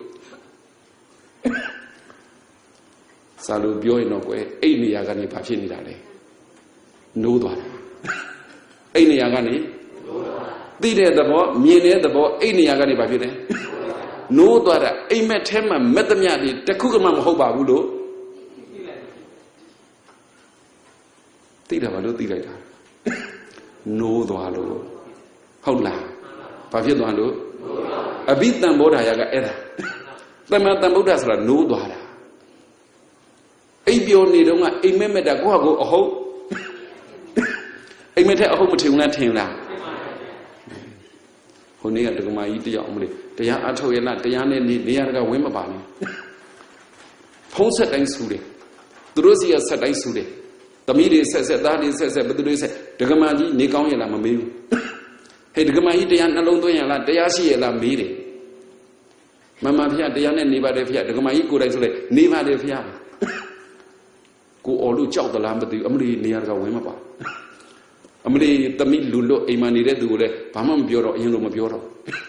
စာလို့ပြောရင်တော့ကွယ်အဲ့နေရာကနေဘာဖြစ်နေတာလဲနိုးသွားတာအဲ့နေရာကနေသိတဲ့သဘောမြင်တဲ့သဘောအဲ့နေရာကနေဘာဖြစ်လဲနိုးသွားတာအိမ်မက်ထဲမှာမက်သမျှတွေတခုမှမဟုတ်ပါဘူးလို့သိတာဘာလို့သိလိုက်တာနိုးသွားလို့ဟုတ်လားဘာဖြစ်သွားလို့အဘိတံဘောဓာယကအဲ့ဒါသမတံဗုဒ္ဓဆိုတာနိုးသွားတာအိပ်ပျော်နေတော့ကအိမ်မက်မက်တာကိုယ့်ဟာကိုယ်အဟုတ်အိမ်မက်ထဲအဟုတ်မထင်ဘူးလားထင်လားဟိုနေ့ကဒကမာကြီးတယောက်မလို့တရားအထုတ်ရလားတရားနဲ့နေရကဝင်းမပါနဲ့ဖုံးဆက်တိုင်းဆူတယ်သူတို့စီကဆက်တိုင်းဆူတယ်သမီးတွေဆက်သားတွေဆက်ဘသူတွေဆက်ဒကမာကြီးနေကောင်းရလားမမေးဘူးဟဲ့ဒကမာကြီးတရားနှလုံးသွင်းရလားတရားရှိရလားမေးတယ်မမဖေတရားနဲ့နေပါတယ်ဖေဒကမာကြီးကိုယ်တိုင်ဆိုလေနေပါတယ်ဖေကိုအော်လို့ကြောက်သလားမသိဘူးအမလီနေရကဝင်းမပါအမလီသမီးလူလို့အိမ်မှာနေတဲ့သူကိုလည်းဘာမှမပြောတော့အရင်လိုမပြောတော့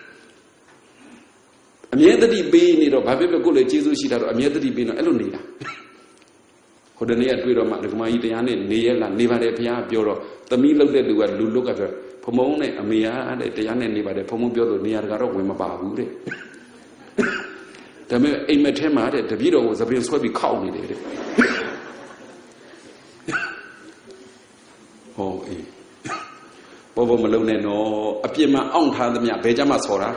အမြဲတည်းပေးနေတော့ဘာဖြစ်ဖြစ်ကိုယ်လည်းကျေးဇူးရှိတာတော့အမြဲတည်းပေးတော့အဲ့လိုနေတာဟိုတနေ့ကတွေ့တော့မှဒကမာကြီးတရားနဲ့နေရလားနေပါတယ်ဘုရားပြောတော့သမီးလောက်တဲ့လူကလူလုတ်ကပြောဖုံမုံနဲ့အမေကတဲ့တရားနဲ့နေပါတယ်ဖုံမုံပြောလို့နေရာတကာတော့ဝင်မပါဘူးတဲ့ဒါပေမဲ့အိမ်မက်ထဲမှာတဲ့တပည့်တော်ကိုသပင်ဆွဲပြီးခောက်နေတယ်တဲ့ဟောအေးဘောမလုံးနဲ့နော်အပြစ်မှအောင့်ထားသမျှဘယ်ကြမှာဆော်တာ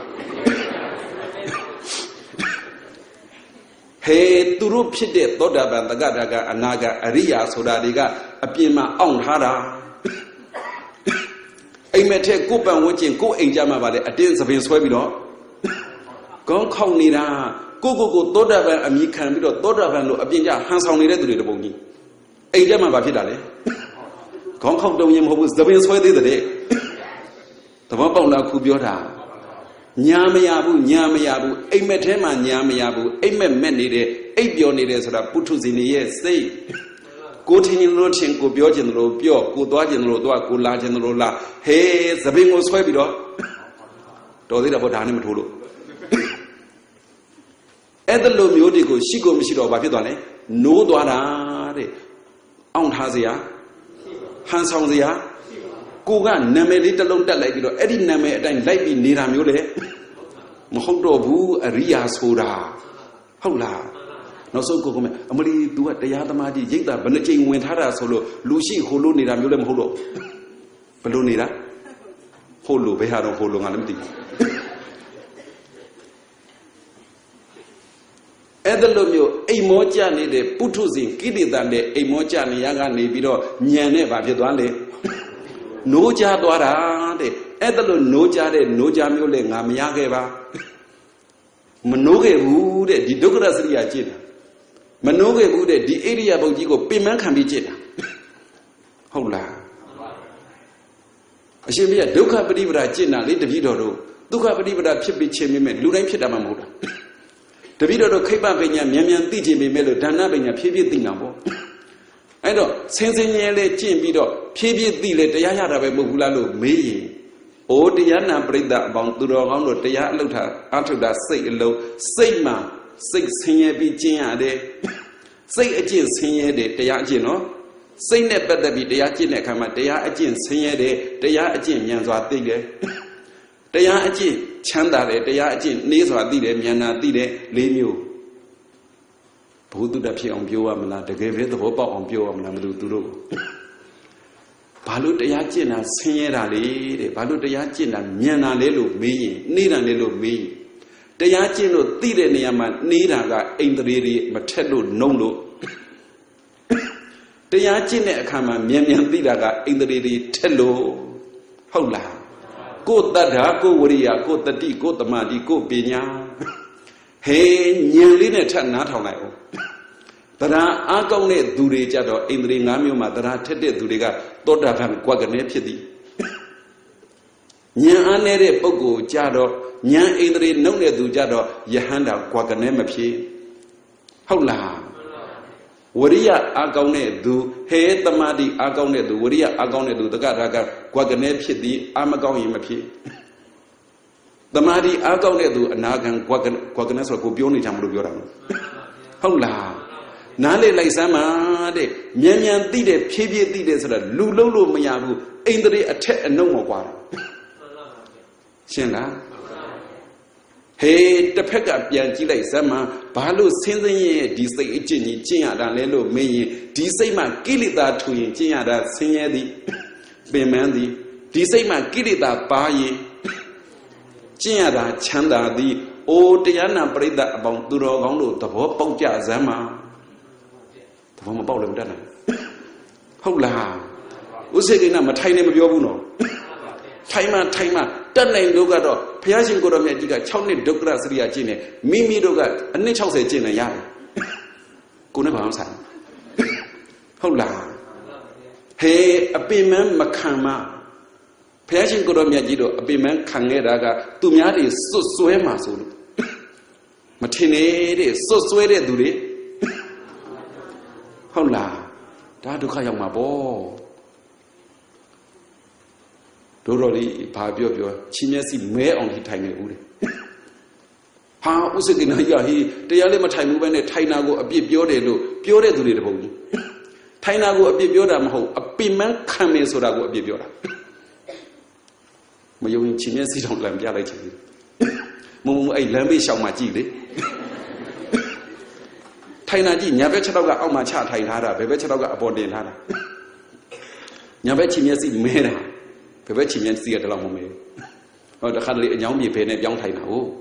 ဟေသူတို့ဖြစ်တဲ့သောတာပန်တက္ကတာကအနာကအရိယာဆိုတာတွေကအပြင်းမှအောင့်ထားတာအိမ်မက်ထဲကိုပန်ဝန်းကျင်ကိုအိမ်ကြမှာပါလေအတင်းသပင်ဆွဲပြီးတော့ကောင်းခေါက်နေတာကိုသောတာပန်အမိခံပြီးတော့သောတာပန်လို့အပြင်းကြဟန်ဆောင်နေတဲ့သူတွေတပုံကြီးအိမ်ကြမှာဘာဖြစ်တာလဲခေါင်းခေါက်တုံရင်မဟုတ်ဘူးသပင်ဆွဲသေးတဲ့သဘောပေါက်လားခုပြောတာညာမရဘူးအိမ်မက်ထဲမှာညာမရဘူးအိမ်မက်မက်နေတယ်အိပ်ပျော်နေတယ်ဆိုတာပုထုဇဉ်ရဲ့စိတ်ကိုထင်ရင်လို့ထင်ကိုပြောခြင်းလို့ပြောကိုသွားခြင်းလို့သွားကိုလာခြင်းလို့လာဟေးသပင်ကိုဆွဲပြီးတော့တော်သေးတာပေါ့ဒါနဲ့မထိုးလို့အဲ့ဒါလိုမျိုးတွေကိုရှိကိုမရှိတော့ဘာဖြစ်သွားလဲနိုးသွားတာတဲ့အောင့်ထားစရာဟန်ဆောင်စရာကိုကနာမည်လေးတစ်လုံးတက်လိုက်ပြီးတော့အဲ့ဒီနာမည်အတိုင်းလိုက်ပြီးနေတာမျိုးလေမဟုတ်တော့ဘူးအရိယာဆိုတာဟုတ်လားနောက်ဆုံးကိုကမယ်အမလီ तू ကတရားသမားကြီးရိတ်တာဘယ်နှကြိမ်ဝင်ထားတာဆိုလို့လူရှိဟိုလိုနေတာမျိုးလည်းမဟုတ်တော့ဘယ်လိုနေတာဟိုလိုဘယ်ဟာတော့ဟိုလိုငါလည်းမသိဘူးအဲ့ဒါလိုမျိုးအိမ်မောကြနေတဲ့ပုထုဇဉ်ကိလေသာနဲ့အိမ်မောကြနေရကနေပြီးတော့ညံနဲ့ဘာဖြစ်သွားလဲနိုးကြသွားတာတဲ့အဲ့ဒါလိုနိုးကြတဲ့နိုးကြမျိုးလဲငါမရခဲ့ပါမနိုးခဲ့ဘူးတဲ့ဒီဒုက္ခရစရိယာကျင့်တာမနိုးခဲ့ဘူးတဲ့ဒီဣရိယာပုတ်ကြီးကိုပင်မခံပြီးကျင့်တာဟုတ်လားအရှင်ဘုရားဒုက္ခပရိပဒါကျင့်တာလေတပည့်တော်တို့ဒုက္ခပရိပဒါဖြစ်ပြီးခြင်းမြဲလူတိုင်းဖြစ်တာမှမဟုတ်တာတပည့်တော်တို့ခိဗ္ဗပညာမြန်သိခြင်းပေမဲ့လို့ဒါနပညာဖြည်းဖြည်းသိတာပေါ့အဲ့တော့ဆင်းရဲလဲကျင့်ပြီးတော့ဖြည်းဖြည်းသိလဲတရားရတာပဲမဟုတ်ဘူးလားလို့မေးရင်အိုတရားနာပရိသတ်အပေါင်းသူတော်ကောင်းတို့တရားအထုတ်တာစိတ်အလုံးစိတ်မှစိတ်ဆင်းရဲပြီးကျင့်ရတယ်စိတ်အကျင့်ဆင်းရဲတယ်တရားအကျင့်နော်စိတ်နဲ့ပတ်သက်ပြီးတရားကျင့်တဲ့အခါမှာတရားအကျင့်ဆင်းရဲတယ်တရားအကျင့်ဉာဏ်စွာသိတယ်တရားအကျင့်ချမ်းသာတယ်တရားအကျင့်နှေးစွာသိတယ်ဉာဏ်နာသိတယ်၄မျိုးဘုဒ္ဓတဖြစ်အောင်ပြောရမလားတကယ်ပဲသဘောပေါက်အောင်ပြောရမလားမလို့သူတို့ဘာလို့တရားကျင့်တာဆင်းရဲတာလေတဲ့ဘာလို့တရားကျင့်တာဉာဏ်နာလဲလို့မေးရင်နှေးတာလဲလို့မေးရင်တရားကျင့်လို့သိတဲ့နေရာမှာနှေးတာကအိန္ဒြေတွေမထက်လို့နှုံးလို့တရားကျင့်တဲ့အခါမှာမြန်သိတာကအိန္ဒြေတွေထက်လို့ဟုတ်လားကိုယ်တတ္ထာကိုယ်ဝရိယကိုယ်တတိကိုယ်တမာတိကိုယ်ပညာဟေးဉာဏ်လေးနဲ့ထပ်နားထောင်လိုက်အောင်တရားအားကောင်းတဲ့သူတွေကြတော့အိန္ဒြေ၅မျိုးမှာတရားထက်တဲ့သူတွေကသောတာပန်ကွက်ကနေဖြစ်သည်ဉာဏ်အားနေတဲ့ပုဂ္ဂိုလ်ကြတော့ဉာဏ်အိန္ဒြေနှုတ်တဲ့သူကြတော့ယဟန္တာကွက်ကနေမဖြစ်ဟုတ်လားဝရိယအားကောင်းတဲ့သူဟေတမာတိအားကောင်းတဲ့သူဝရိယအားကောင်းတဲ့သူတက္ကရာကကွက်ကနေဖြစ်သည်အာမကောင်းရင်မဖြစ်တမာတိအားကောင်းတဲ့သူအနာဂံကွက်ကနေဆိုတော့ကိုပြောနေချင်မလို့ပြောတာမဟုတ်လားနားလေလိုက်စမ်းပါတဲ့မြန်သိတဲ့ဖြည်းဖြည်းသိတဲ့ဆိုတော့လူလုံးလို့မရဘူးအိန္ဒြေအထက်အနှုံမကွာရှင်းလားဟေးတစ်ဖက်ကပြန်ကြည့်လိုက်စမ်းပါဘာလို့ဆင်းရဲဒီစိတ်အကျင့်ကြီးကျင့်ရတာလဲလို့မင်းရင်ဒီစိတ်မှကိလေသာထူရင်ကျင့်ရတာဆင်းရဲသည်ပင်ပန်းသည်ဒီစိတ်မှကိလေသာပါရင်ကျင့်ရတာချမ်းသာသည်အိုတရားနာပရိသတ်အပေါင်းသူတော်ကောင်းတို့သဘောပေါက်ကြစမ်းပါသဘောမပေါက်လည်းမတတ်နိုင်ဟုတ်လားဥစ္စေကိန်းကမထိုင်နဲ့မပြောဘူးနော်ထိုင်မှတက်နိုင်တို့ကတော့ဘုရားရှင်ကိုတော်မြတ်ကြီးက6နှစ်ဒုက္ခရစရိယာကျင့်နေမိမိတို့ကအနှစ်60ကျင့်နေရတယ်ကိုနဲ့ဘာမှဆိုင်ဟုတ်လားဟေးအပင်မမခံမဘုရားရှင်ကိုတော်မြတ်ကြီးတို့အပင်မခံခဲ့တာကသူများတွေစွတ်စွဲမှာဆိုလို့မထင်နေတဲ့စွတ်စွဲတဲ့သူတွေဟုတ်လားဒါဒုက္ခရောက်မှာပေါ့ Doroli, Pabio, Chinesi, May on Hitane. How was it in Hayahi? The Yalima time when a Tainago a bit pure to the bone. Tainago a bit pure, a piman coming so that would be pure. Mayong Chinesi don't lamb yellow. Mum a lamby shall my gilly. Tainaji, never chatoga on my chat, Tainara, Bevechatoga upon the Nana. Never Chinesi mera, Bevechian see at the long way. Or the hardly a young me pen at young Tainao.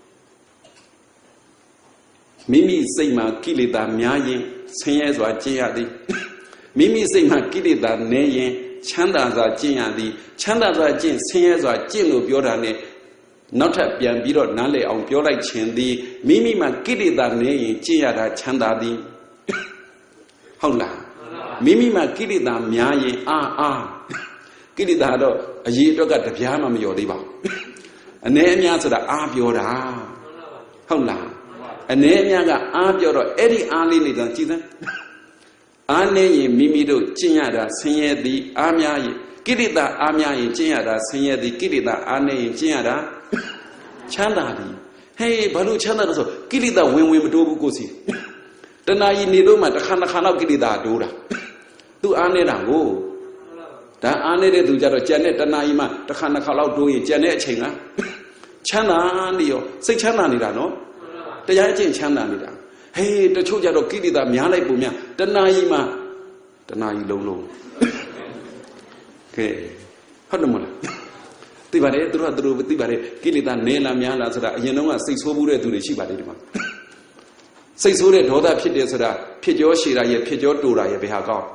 Mimi say ma kilida myayin, Sayas or Jiadi. Mimi say ma kilida nayin, Chandas are Jiadi, Chandas are Jin, Sayas or Jin of Yorane, not a Biambiro Nale on Piola Chendi, Mimi ma kilida nayin, Jiada Chandadi. Hola. Mimi ma kilida myayin, Kilidado, a ye dog at the Piama Yodiba. A name answered the Abioda. Hola. A name yaga Abioda, Eddie Ali than Chithan. Ane Mimido, Chinyada, Senya the Amia, Kilida Amia, Chinyada, Senya the Kilida, Ane, Chinyada, Chandadi. Hey, Balu Chanda, so Kilida when we do Gosi. The Nai Nidoma, the Hanakana Kilida Dura. To Ane Rango. That Ane do Janet, the Naima, the Hanakala doing Janet Chinga. Chana, say Chana Nidano. The Yajin Chana Nida. Hey, the Chojado Kilida, Miale Bumia, the Naima, the Nai Lolo. Okay. Honamula. Tibare, Dru, Tibare, Kilida, Nela, Miala, Yanoma, 6 Hobure to the Shibadima. 6 Hure, Hoda Pidesra, Pijo Shira, Pijo Dura, Yabihaga.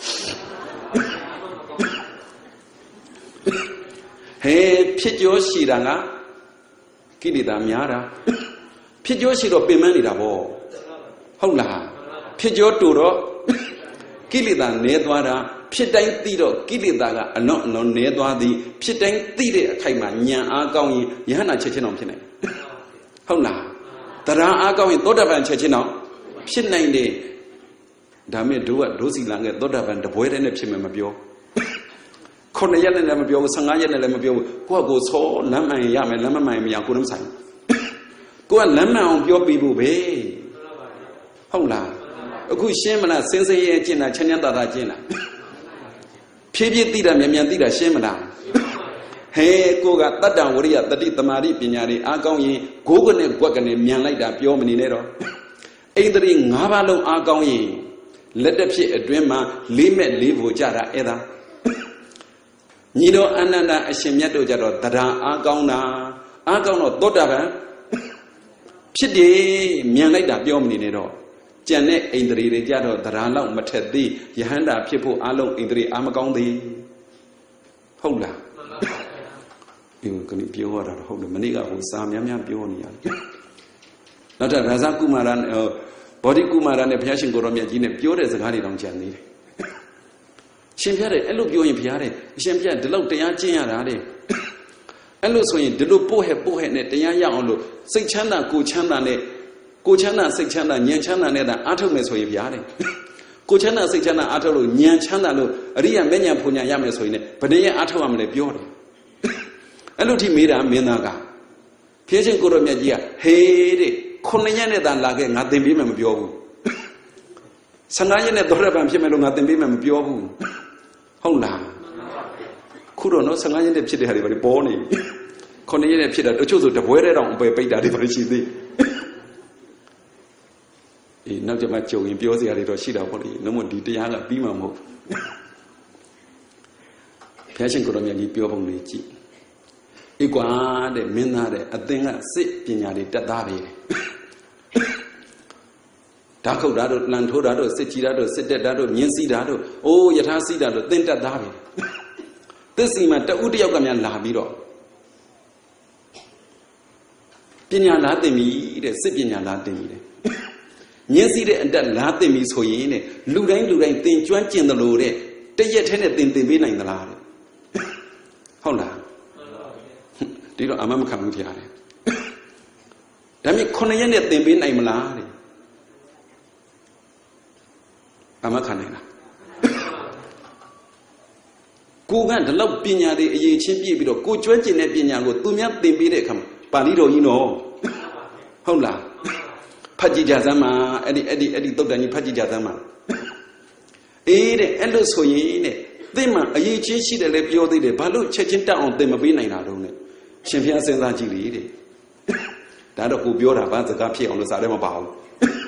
Hey, Pijo Shiranga, Kilida Miara, Pijo Shiro Pimanida Bo. Hola, Pijo Duro, Kilida Nedwara, Pidang Tiro, Kilidaga, and not no Nedwadi, Pidang Tide, Kaiman, Yan Agawin, Yana Chechino Pine. Hola, Tara Agawin, Dodavan Chechino, Pidang de Dame do it, Dosi Langa, Dodavan, the boy and the Chimamabio. Cornelia and Lamabio, Sangaya and Lamabio, go goes so, Lama Yam and Lama Yakurum sign. Go and Lama on your people bay. Hola, a good shemana, Sensei Jina, Chanada Jina. Pibi Tida, Memian Tida, Shemana. Hey, go got that down, Waria, the Ditamari, Pinari, Agawin, Gogan and Guagan, Mian like that, Pio Minero. Adri Navalo Agawin. Let the pit a dreamer, limit live with Jara Eda. Nido Ananda Ashemiato Jaro, Dada Agauna, Agano Dodava Pidi, Mianida Biominero, Janet Indri Jaro, Darala, Matedi, Yahanda, people alone Indri Amagondi. Hola. You can be over at home, the Maniga who Sam Yamia Bionia. Not a Razakumaran, Body Kumaran, a Piashin Goromia Gine, pure as a Gari on Jani. Champion, and look you in Piare, Champion, the low Tayajin, and look so in the low pohe net, the Yayalo, Say Chana, Kuchana, Say Chana, Nyan Chana, and Atomes for Piare. Kuchana, Say Chana, Atolo, Nyan Chana, Ria Menya Punya Yames in it, but they are Atom the Piore. And look, he made a Menaga. Piashin Goromia, hey, Konayane than Lagan, not the Bimam Biobu. Sangayan at Dorabam Shimelo at the Bimam Biobu. Hola. Kuro no Sangayan de Chidi had very borny. Konayane Chida, the choose of the weather on by Beta Chidi. Not the macho in Biosi at Roshida, no more detail, Bimamo. Passion Goromia Biobon. Igua de Minade, a thing at sit Pinari Dadavi. Daco Dado, Lantodado, Sechidado, Sedado, Yansi Dado, oh, Yatasi Dado, then Dadavi. This is my Udiogamian Labido. Pina Latemi, the Sipina Latemi. Yansi and that Latemi so yene, Ludain, think Juanchi in the Lode, they yet had in the Vina in the Lade. Hola. Do you know I'm coming here? Damn it, Conayan at the bin I'm lari. I'm a canina. ကိုကဒီလောက်ပညာတွေအရေးချင်းပြည့်ပြီးတော့ကိုကျွမ်းကျင်တဲ့ပညာကိုသူများသင်ပေးတဲ့အခါမှာပါဠိတော်ကြီးနော်ဟုတ်လားဖတ်ကြည့်ကြစမ်းပါအဲ့ဒီသုတ်တန်ကြီးဖတ်ကြည့်ကြစမ်းပါအေးတဲ့အဲ့လို့ဆိုရင်တဲ့သင်မှအရေးချင်းရှိတယ်လေပြောသေးတယ်ဘာလို့ချက်ချင်းတက်အောင်သင်မပေးနိုင်တာတော့နဲ့ရှင်ဘုရားစဉ်းစားကြည့်လေတဲ့ဒါတော့ကိုပြောတာဘာစကားဖြစ်အောင်လို့စာထဲမှာပါအောင်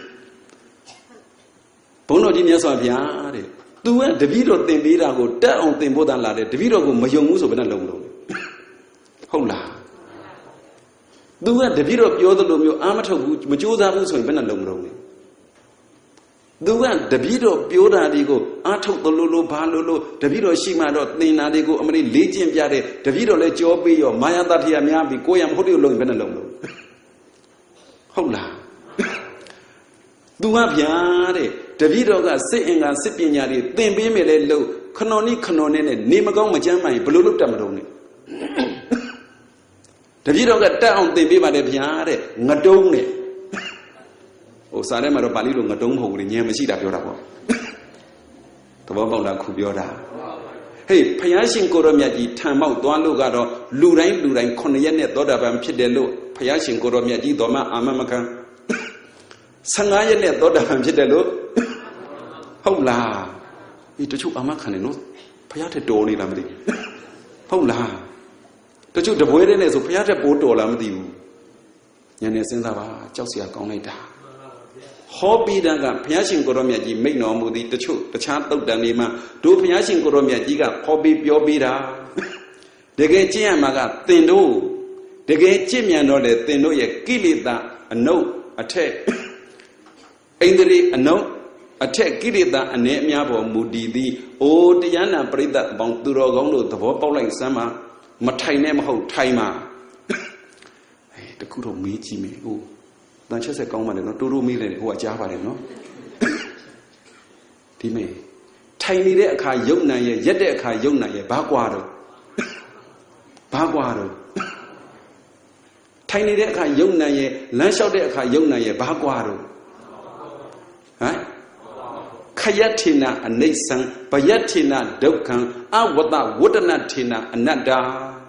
ဘုန်းတော်ကြီးမြတ်စွာဘုရားတဲ့သူကတပည့်တော်သင်ပေးတာကိုတက်အောင်သင်ဖို့တန်လာတယ်တပည့်တော်ကိုမယုံဘူးဆိုဘယ်နဲ့လုံးလုံးဟုတ်လားသူကတပည့်တော်ပြောသလိုမျိုးအာမထုတ်ဘူးမကြိုးစားဘူးဆိုရင်ဘယ်နဲ့လုံးလုံးလဲသူကတပည့်တော်ပြောတာတွေကိုအာထုတ်သလိုလိုဘာလိုလိုတပည့်တော်ရှိမှတော့သင်တာတွေကိုအမလေးလေ့ကျင့်ပြတဲ့တပည့်တော်လည်းကြောပေးရောမာယာတတိယများပြီးကိုယ်ရမဟုတ်တဲ့လုံးဘယ်နဲ့လုံးလုံးဟုတ်လားသူကဗျာတဲ့တပည့်တော်ကစိတ်အင်္ဂါစိတ်ပညာတွေသင်ပေးမယ်လေလို့ခဏနဲ့နေမကောင်းမချမ်းမှရင်ဘယ်လိုလုပ်တတ်မလို့နဲ့တပည့်တော်ကတက်အောင်သင်ပေးပါတယ်ဗျာတဲ့ငတုံးနဲ့ဟိုစာထဲမှာတော့ပါဠိလိုငတုံးမဟုတ်ဘူးလေဉာဏ်မရှိတာပြောတာပေါ့သဘောပေါက်လားခုပြောတာဟေးဘုရားရှင်ကိုရောမြတ်ကြီးထံမောက်သွားလို့ကတော့လူတိုင်း9ရက်နဲ့သောတာပန်ဖြစ်တယ်လို့ဘုရားရှင်ကိုရောမြတ်ကြီးတော်မအာမမခံ15ရက်နဲ့သောတာပန်ဖြစ်တယ်လို့ဟုတ်လားဒီတချို့အာမခံတယ်နော်ဘုရားထက်တော်နေလားမသိဟုတ်လားတချို့တပွဲတဲ့နဲ့ဆိုဘုရားထက်ပိုးတော်လားမသိဘူးညနေစဉ်းစားပါကြောက်စရာကောင်းလိုက်တာဟောပြီးတာကဘုရားရှင်ကိုရောမြတ်ကြီးမိန့်တော်မူသည်တချို့တခြားသုတ်တန်တွေမှာတို့ဘုရားရှင်ကိုရောမြတ်ကြီးကဟောပြီးပြောပြီးတာတကယ်ကျင့်ရမှာကသင်တို့တကယ်ကျင့်မြန်တော့လေသင်တို့ရဲ့ကိလေသာအနုအထက်ဣန္ဒြေအနုအထက်ကိလေသာအ ਨੇ အများပေါ်မူတည်သည်အိုတရားနာပရိသတ်အပေါင်းသူတော်ကောင်းတို့သဘောပေါက်လိုက်စမ်းပါမထိုင်နဲ့မဟုတ်ထိုင်ပါတခုတော့မေးကြည့်မယ်ဟိုတန်ချက်ဆက်ကောင်းပါလေနော်တိုးတိုးမေးလိုက်တယ်ဟိုကကြားပါတယ်နော်ဒီမေးထိုင်နေတဲ့အခါယုံနံရဲ့ရက်တဲ့အခါယုံနံရဲ့ဘာကွာတော့ထိုင်နေတဲ့အခါယုံနံရဲ့လမ်းလျှောက်တဲ့အခါယုံနံရဲ့ဘာကွာတော့ဟမ်ခယတ္ထေနအနိစ္စံဘယတ္ထေနဒုက္ခံအဝတ္တဝတ္တနထေနအနတ္တာ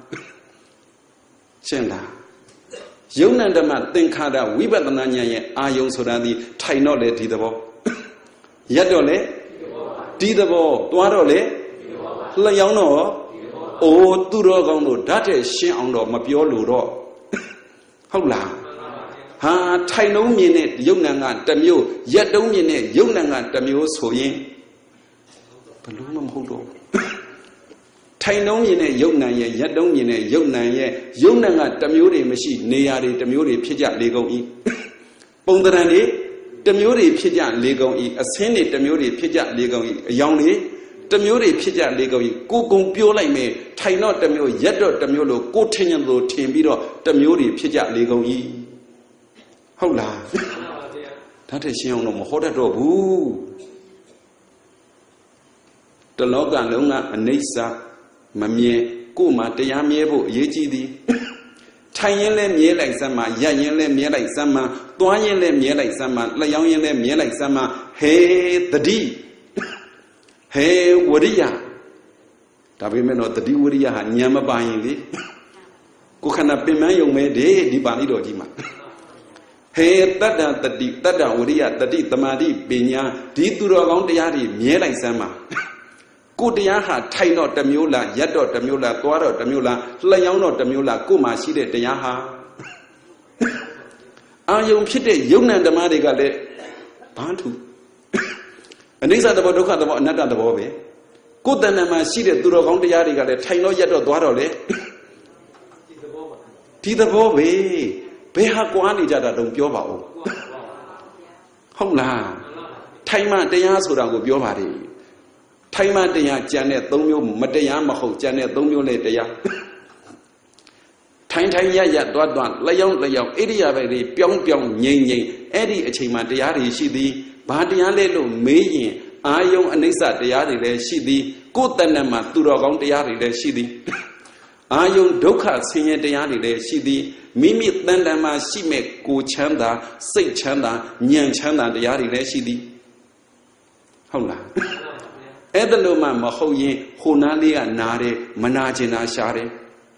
ရှင်းလားယုံနံဓမ္မသင်္ခါရဝိပဿနာဉာဏ်ရဲ့အာယုံဆိုတာဒီထိုင်တော့လေဒီသဘောရက်တော့လေဒီသဘောသွားတော့လေလျောင်းတော့အိုးသူတော်ကောင်းတို့ဓာတ်တဲ့ရှင်းအောင်တော့မပြောလို့တော့ဟုတ်လားဟာထိုင်လုံးမြင်တဲ့ယုံနံကတစ်မျိုးရက်တုံးမြင်တဲ့ယုံနံကတစ်မျိုးဆိုရင်ဘယ်လို့မှမဟုတ်တော့ထိုင်လုံးမြင်တဲ့ယုံနံရဲ့ရက်တုံးမြင်တဲ့ယုံနံရဲ့ယုံနံကတစ်မျိုးတွေမရှိနေရာတွေတစ်မျိုးတွေဖြစ်ကြလေကုန်၏ပုံသဏ္ဍာန်တွေတစ်မျိုးတွေဖြစ်ကြလေကုန်၏အဆင်းတွေတစ်မျိုးတွေဖြစ်ကြလေကုန်၏အယောင်တွေတစ်မျိုးတွေဖြစ်ကြလေကုန်၏ကိုကုံပြောလိုက်မယ်ထိုင်တော့တစ်မျိုးရက်တော့တစ်မျိုးလို့ကိုထင်ရင်လို့ထင်ပြီးတော့တစ်မျိုးတွေဖြစ်ကြလေကုန်၏ဟုတ်လားဒါတည်းရှင်းအောင်တော့မဟောတတ်တော့ဘူးတလောကလုံးကအနိစ္စမမြင်ကို့မှာတရားမြဲဖို့အရေးကြီးသည်ထိုင်ရင်လည်းမြဲလိုက်စမ်းမှာရက်ရင်လည်းမြဲလိုက်စမ်းမှာသွားရင်လည်းမြဲလိုက်စမ်းမှာလျှောင်းရင်လည်းမြဲလိုက်စမ်းမှာဟေတတိဟေဝရိယဒါပေမဲ့တော့တတိဝရိယဟာဉာဏ်မပါရင်လေကိုခန္ဓာပင်ပန်းယုံမဲတဲ့ဒီပါဠိတော်ကြီးမှာဟေတတ္တတတိတတ္တဝရိယတတိသမာဓိပညာဒီသူတော်ကောင်းတရားတွေမြဲလိုက်စမ်းပါကိုတရားဟာထိုင်တော့တစ်မျိုးလားရက်တော့တစ်မျိုးလားသွားတော့တစ်မျိုးလားလျှောင်းတော့တစ်မျိုးလားကို့မှာရှိတဲ့တရားဟာအာယုံဖြစ်တဲ့ယုံနံဓမ္မတွေကလည်းဘာထူအနိစ္စသဘောဒုက္ခသဘောအနတ္တသဘောပဲကိုယ်တဏ္ဍာမှာရှိတဲ့သူတော်ကောင်းတရားတွေကလည်းထိုင်တော့ရက်တော့သွားတော့လေဒီသဘောပဲဘယ်ဟာကွာနေကြတာတုံပြောပါဦးဟုတ်လားထိုင်မှတရားဆိုတာကိုပြောပါတယ်ထိုင်မှတရားကြံတဲ့၃မျိုးမတရားမဟုတ်ကြံတဲ့၃မျိုးနဲ့တရားထိုင်ရတွားလျောင်းဣရိယာပုတွေပြောင်းငြိမ်အဲ့ဒီအချိန်မှတရားတွေရှိသည်ဘာတရားလဲလို့မေးရင်အာယုံအနိစ္စတရားတွေလည်းရှိသည်ကိုယ်တဏ္ဍမှာသူတော်ကောင်းတရားတွေလည်းရှိသည်အာယုံဒုက္ခဆင်းရဲတရားတွေလည်းရှိသည်မိမိတဏ္ဍမှာရှိမဲ့ကိုချမ်းသာစိတ်ချမ်းသာဉာဏ်ချမ်းသာတရားတွေလည်းရှိသည်ဟုတ်လား Edaloma Mahoye, Hunalia Nare, Manajina Share.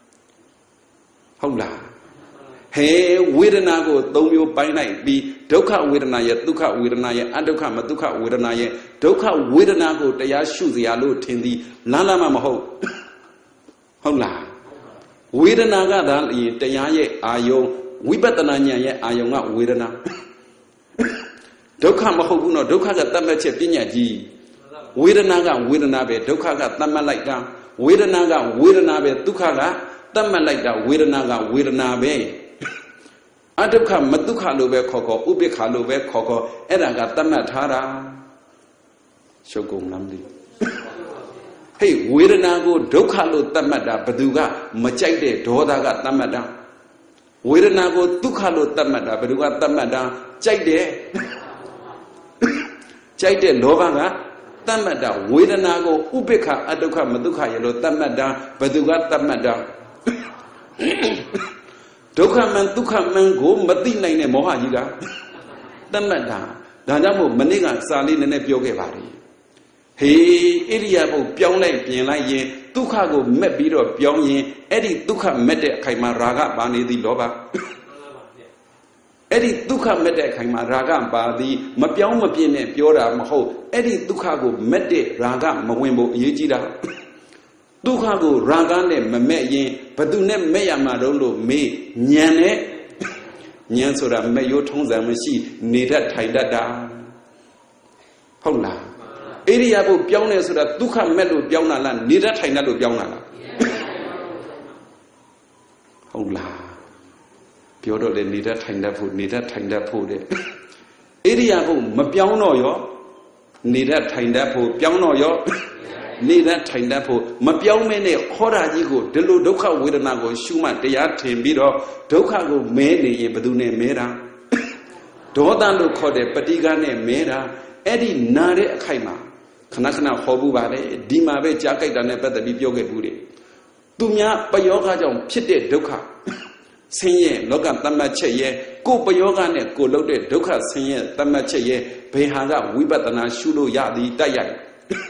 Hola. Hey, Widanago, Domio by night be Doka Widanaya, Duka Widanaya, Adoka Maduka Widanaya, Doka Widanago, Dayashu the Alu Tindi, Lala Mamaho. Hola. Widanaga Dali, Dayaye, Ayo, Wibatananya, Ayonga Widana. Doka Mahoguno, Doka Tamache Pinaji. Widanaga, Widanabe, Doka Tamalaita, Widanaga, Widanabe, Dukaga, Tamalaita, Widanaga, Widanabe. Aduka Maduka Lube Coco, Ubika Lube Coco, Edaga Tamatara. Shogum Namdi. Hey, Widanago, Dokalo Tamada, Baduga, Machaide, Dodaga Tamada. Widanago, Dukalo Tamada, Baduga Tamada, Chaide. Chaide Lovaga. Tamada, Widanago, Ubeka, Aduka, Maduka, Yellow Tamada, Baduga Tamada. Doka man, Duka man, go, Madina in a Mohajiga. Tamada, Dadamu, Maniga, Salin and a Piogevari. Hey, Iriabo, Pyongle, Pianaye, Dukago, Mebiro, Pyonye, Eddie Duka Mede, Kaimaraga, Bani the Loba. Eddie Duka Mede, Kaimaraga, Badi, Mapion Mapine, Piora, Maho, Eddie Dukago, Mede, Raga, Mawimbo, Yejida. Dukago, Ragane, Mame, Padune, Mea Marolo, Me, Nyane, Nyansura, Mayo Tonza Mashi, Nida Taidada. Hola. Iriabo Pione so that Duka Melu Piona land, Nida Tainado Piona. Hola. Piodo de Nida Tainda food, Nida Tainda food. Iriabo, Mapiano yo, Nida Tainda food, Piano yo. Nida Taindapo, Mapiaumene, Horajigo, Delu Doka Widanago, Shuma, Deyatin Bido, Dokago Mene, Badune Mera, Dodando Code, Patigane Mera, Eddie Nare Kaima, Kanakana Hobu Bade, Dima Be Jacket and Nebata Bioge Budi. Dumia, Bayoga Jom, Pite Doka, Senye, Logan Tamache, Go Bayogane, Go Loaded Doka, Senye, Tamache, Pehaga, Wibatana, Shulu Yadi, Dayai.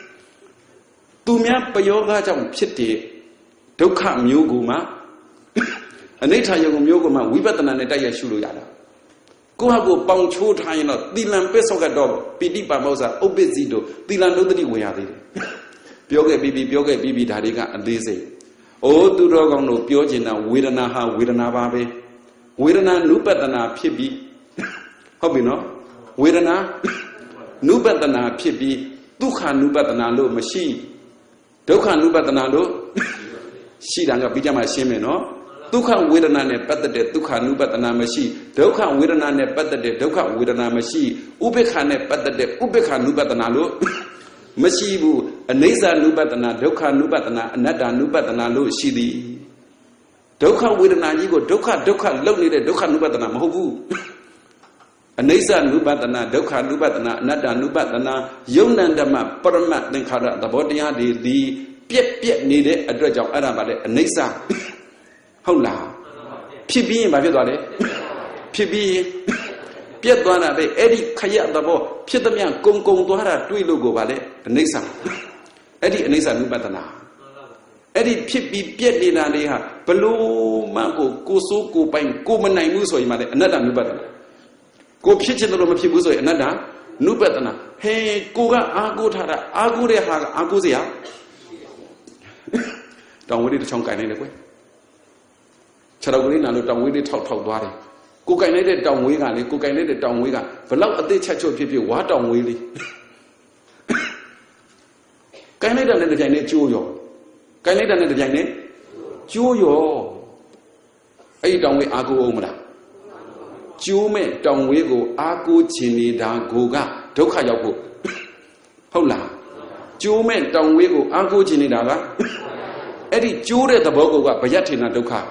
Tumia Payoga Jam Piti, Doka Muguma, Anita Yoguma, Wibatana Netaya Shuluyada. Gohago Bang Chu Taino, Dilan Pesoga dog, Pidi Bamosa, Obezido, Dilan Lodri Weadi. Bioge Bibi Dariga and Dizzy. Oh, do Dogano, Piogina, Widanaha, Widanababe, Widana, Nupatana, Pibi. Hobino, Widana, Nupatana, Pibi, Duka Nupatana, Lo, Machine. Doka Nubatanado, Shidanga Bijama Shimeno, Duka Widana Patate, Duka Nubatana Mashi, Doka Widana Patate, Doka Widana Mashi, Ubekane Patate, Ubeka Nubatanalo, Mashibu, Aneza Nubatana, Doka Nubatana, Nada Nubatanalo, Shidi. Doka Widana Yigo, Doka, Lonely, Doka Nubatana, Mahobu. Aneza Nubatana, Doka Nubatana, Nada Nubatana, Yonandama, Paramat, Ninkara, the Bodia, the Piet needed a dredge of Arabale, Aneza. Hola. Pibi, my Vidale. Pibi, Pietwana, Eddie Kaya, the Bo, Pietamian, Gong Dora, Duilugo Vale, Aneza. Eddie Aneza Nubatana. Eddie Pibi, Pietina, Leha, Pelu, Mango, Kusuku, Pine, Kumanai Muso, another Nubatana. Go pitching the room of people, another, Nubatana. Hey, Goga, Agutara, Agure, Aguzia. Don't wait to chunk anyway. Charagulina, don't wait to talk about it. Cookinated down wigan, cookinated down wigan. For love of the church of people, what down willy? Canada and the Janet Juyo. Canada and the Janet Juyo. I don't wait, Agu Omra. Jume, don't we go, Agu Chini da Goga, Doka Yago. Hola. Jume, don't we go, Agu Chini da. Eddie Jude the Bogo, Bayatina Doka.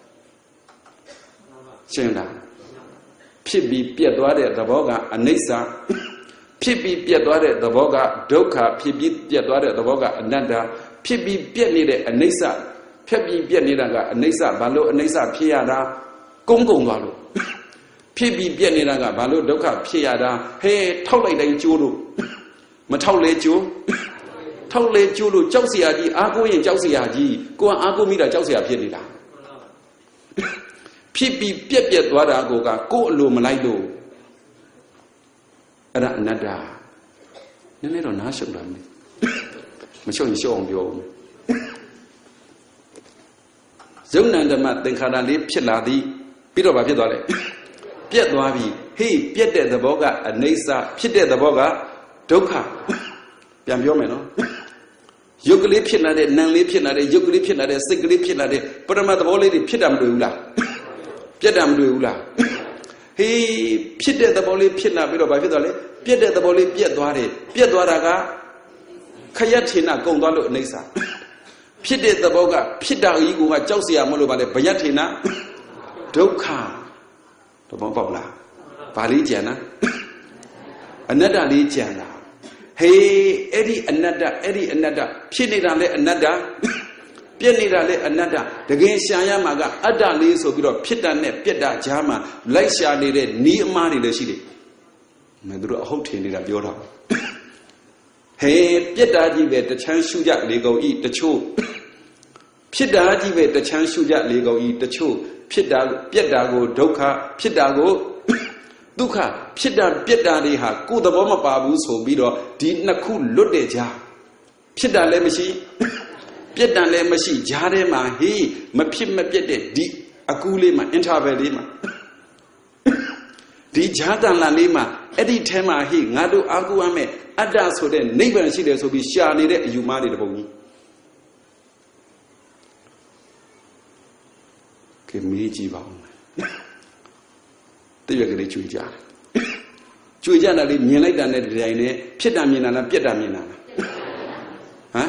Shenda. Pibi Piedwade the Boga, Anesa. Pibi Piedwade the Boga, Doka, Pibi Piedwade the Boga, Ananda. Pibi Piednide, Anesa. Pibi Piednida, Anesa, Balo, Anesa, Piada, Gongo Valo. Pibi Piednida, Balo, Doka, Piada, hey, Tolay Julu. Matole Jew. ထောက်လေကျိုးလို့ကြောက်เสียကြီးအားကိုးရင်ကြောက်เสียကြီးကိုကအားကိုးမိတာကြောက်เสียဖြစ်နေတာဖြစ်ပြီးပြက်ပြက်သွားတာကိုကကိုယ်အလိုမလိုက်လို့အဲ့ဒါအနတ္တနည်းနည်းတော့နားရှုပ်တာမရှုပ်ရင်ရှုပ်အောင်ပြောဦးယုံနံဓမ္မသင်္ခါရလေးဖြစ်လာသည်ပြီးတော့ဗာဖြစ်သွားလဲပြက်သွားပြီဟေးပြက်တဲ့သဘောကအနိစ္စဖြစ်တဲ့သဘောကဒုက္ခပြန်ပြောမယ်နော်ယုတ်ကလေးဖြစ်လာတဲ့နံလေးဖြစ်လာတဲ့ယုတ်ကလေးဖြစ်လာတဲ့စိတ်ကလေးဖြစ်လာတဲ့ပရမတ်သဘောလေးတွေဖြစ်တာမတွေ့ဘူးလားပြက်တာမတွေ့ဘူးလားဟေးဖြစ်တဲ့သဘောလေးဖြစ်လာပြီးတော့ဗာဖြစ်သွားလဲပြက်တဲ့သဘောလေးပြက်သွားတယ်ပြက်သွားတာကခရက်ထေနကုံသွားလို့အနိစ္စဖြစ်တဲ့သဘောကဖြစ်တာကြီးကကြောက်เสียမလို့ဗာလဲဘယထေနဒုက္ခသဘောပေါက်လားဗာလေးကြံတာအနတ္တလေးကြံတာဟေးအဲ့ဒီအနတ္တဖြစ်နေတာလဲအနတ္တပြက်နေတာလဲအနတ္တတကယ်ရှာရမှာကအတ္တလေးဆိုပြီးတော့ဖြစ်တာနဲ့ပြက်တာကြားမှာလိုက်ရှာနေတဲ့နီးအမားတွေလည်းရှိတယ်မင်းတို့အဟုတ်ထင်နေတာပြောတာဟေးပြက်တာကြီးပဲတချမ်းရှုကြလေကုန်ဤတချို့ဖြစ်တာကြီးပဲတချမ်းရှုကြလေကုန်ဤတချို့ဖြစ်တာပြက်တာကိုဒုက္ခဖြစ်တာကိုဒုက္ခဖြစ်တာပြက်တာတွေဟာကိုယ်သဘောမပါဘူးဆိုပြီးတော့ဒီနှစ်ခုလွတ်တဲ့ကြားဖြစ်တာလည်းမရှိပြက်တာလည်းမရှိကြားထဲမှာဟေးမဖြစ်မပြက်တဲ့ဒီအကူလေးမှာ interval လေးမှာဒီဂျာတန်လာလေးမှာအဲ့ဒီထဲမှာဟေးငါတို့အာကုရမယ်အတ္တဆိုတဲ့နိဗ္ဗာန်ရှိတယ်ဆိုပြီးရှာနေတဲ့အယူမှားတွေတပုံကြီးကဲမေးကြည့်ပါဦးတည့်ရကလေးကျွေးကြတယ်ကျွေးကြတာလေးမြင်လိုက်တာနဲ့ဒီတိုင်းနဲ့ဖြစ်တာမြင်တာလားပြက်တာမြင်တာလားဟမ်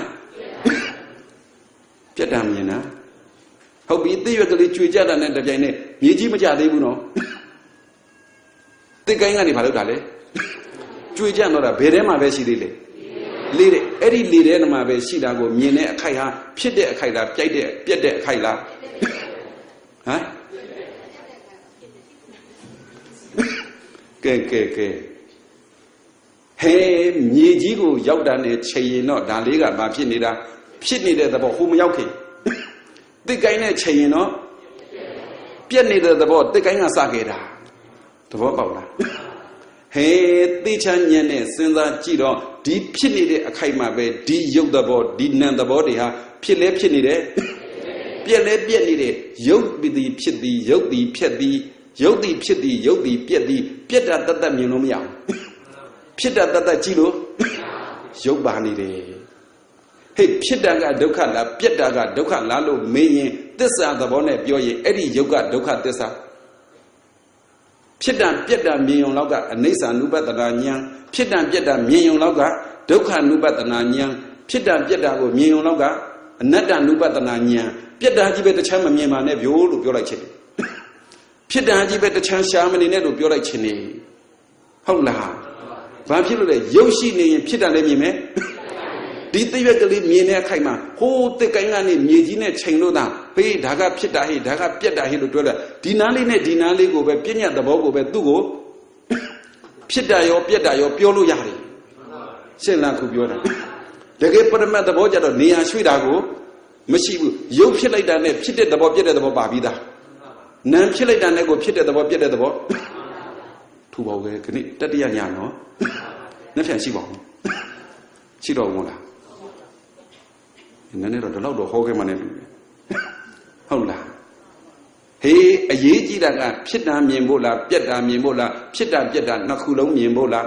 ပြက်တာမြင်တာဟုတ်ပြီတည့်ရကလေးကျွေးကြတာနဲ့ဒီတိုင်းနဲ့မြေကြီးမကြသေးဘူးနော်တစ်ကိုင်းကနေဘာလုပ်တာလဲကျွေးကြတော့တာဘယ်ထဲမှာပဲရှိသေးလဲလေးတဲ့အဲ့ဒီလေးထဲမှာပဲရှိတာကိုမြင်တဲ့အခိုက်ဟာဖြစ်တဲ့အခိုက်လားပြက်တဲ့အခိုက်လားဟမ်ကဲဟဲမြေကြီးကိုရောက်တာနဲ့ချိန်ရင်တော့ဒါလေးကဘာဖြစ်နေတာဖြစ်နေတဲ့သဘောဟိုမရောက်ခင်တစ်ကိုင်းနဲ့ချိန်ရင်တော့ပြက်နေတဲ့သဘောတစ်ကိုင်းကစခဲ့တာသဘောပေါက်လားဟဲသိချမ်းညံ့နဲ့စဉ်းစားကြည့်တော့ဒီဖြစ်နေတဲ့အခိုက်မှာပဲဒီရုပ်သဘောဒီနံသဘောတွေဟာဖြစ်လဲဖြစ်နေတယ်ပြက်လဲပြက်နေတယ်ရုပ်သည်ဖြစ်သည်ရုပ်သည်ဖြစ်သည်ရုပ်သည်ဖြစ်သည်ရုပ်သည်ပြက်သည်ပြက်တာတတ်တတ်မြင်လို့မရဘူးဖြစ်တာတတ်တတ်ကြည့်လို့ရုပ်ပါနေတယ်ဟဲ့ဖြစ်တာကဒုက္ခလားပြက်တာကဒုက္ခလားလို့မေးရင်သစ္စာသဘောနဲ့ပြောရင်အဲ့ဒီရုပ်ကဒုက္ခသစ္စာဖြစ်တာပြက်တာမြင်ုံလောက်ကအနိစ္စ ानु ပတ္တနာဉာဏ်ဖြစ်တာပြက်တာမြင်ုံလောက်ကဒုက္ခ ानु ပတ္တနာဉာဏ်ဖြစ်တာပြက်တာကိုမြင်ုံလောက်ကအနတ္တ ानु ပတ္တနာဉာဏ်ပြက်တာကြီးပဲတခြားမမြင်ပါနဲ့ဗျိုးလို့ပြောလိုက်ချင်တယ်ဖြစ်တာကြီးပဲတခြားရှာမနေနဲ့လို့ပြောလိုက်ချင်တယ်ဟုတ်လားဘာဖြစ်လို့လဲရုပ်ရှိနေရင်ဖြစ်တာလည်းမြင်မယ်ဒီသိရွက်ကလေးမြင်တဲ့အခိုက်မှာဟိုးတစ်ကိုင်းကနေမြေကြီးနဲ့ချိန်လို့သာဘေးဒါကဖြစ်တာဟေ့ဒါကပြက်တာဟေ့လို့ပြောလိုက်ဒီနားလေးနဲ့ဒီနားလေးကိုပဲပြည့်ညတ်သဘောကိုပဲသူ့ကိုဖြစ်တာရောပြက်တာရောပြောလို့ရတယ်ရှင်းလားခုပြောတာတကယ်ပရမတ်သဘောကြတော့နေရာရွှေ့တာကိုမရှိဘူးရုပ်ဖြစ်လိုက်တာနဲ့ဖြစ်တဲ့သဘောပြက်တဲ့သဘောပါပြီးသားနာမ်ဖြစ်လိုက်တာနဲ့ကိုဖြစ်တဲ့သဘောပြက်တဲ့သဘောထူပါဦးပဲခဏတတိယညာနော်နှစ်ဖြန်ရှိပါဦးရှိတော့ဘူးလားနည်းနည်းတော့ဒီလောက်တော့ဟောခဲ့မှနဲ့တူတယ်ဟုတ်လားဟေးအရေးကြီးတာကဖြစ်တာမြင်ဖို့လားပြက်တာမြင်ဖို့လားဖြစ်တာပြက်တာနှစ်ခုလုံးမြင်ဖို့လား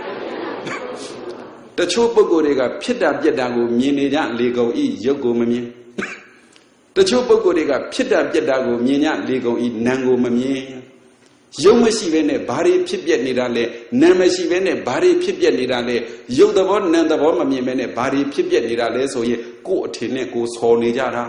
တချို့ပုဂ္ဂိုလ်တွေကဖြစ်တာပြက်တာကိုမြင်နေကြလေကုန်ဤရုပ်ကိုမမြင်တချို့ပုဂ္ဂိုလ်တွေကဖြစ်တာပြက်တာကိုမြင်ကြလေကုန်ဤနာမ်ကိုမမြင်ရုပ်မရှိဘဲနဲ့ဘာတွေဖြစ်ပြက်နေတာလဲနာမ်မရှိဘဲနဲ့ဘာတွေဖြစ်ပြက်နေတာလဲရုပ်သဘောနာမ်သဘောမမြင်ဘဲနဲ့ဘာတွေဖြစ်ပြက်နေတာလဲဆိုရင်ကိုယ်အထင်နဲ့ကိုယ်ဆော်နေကြတာ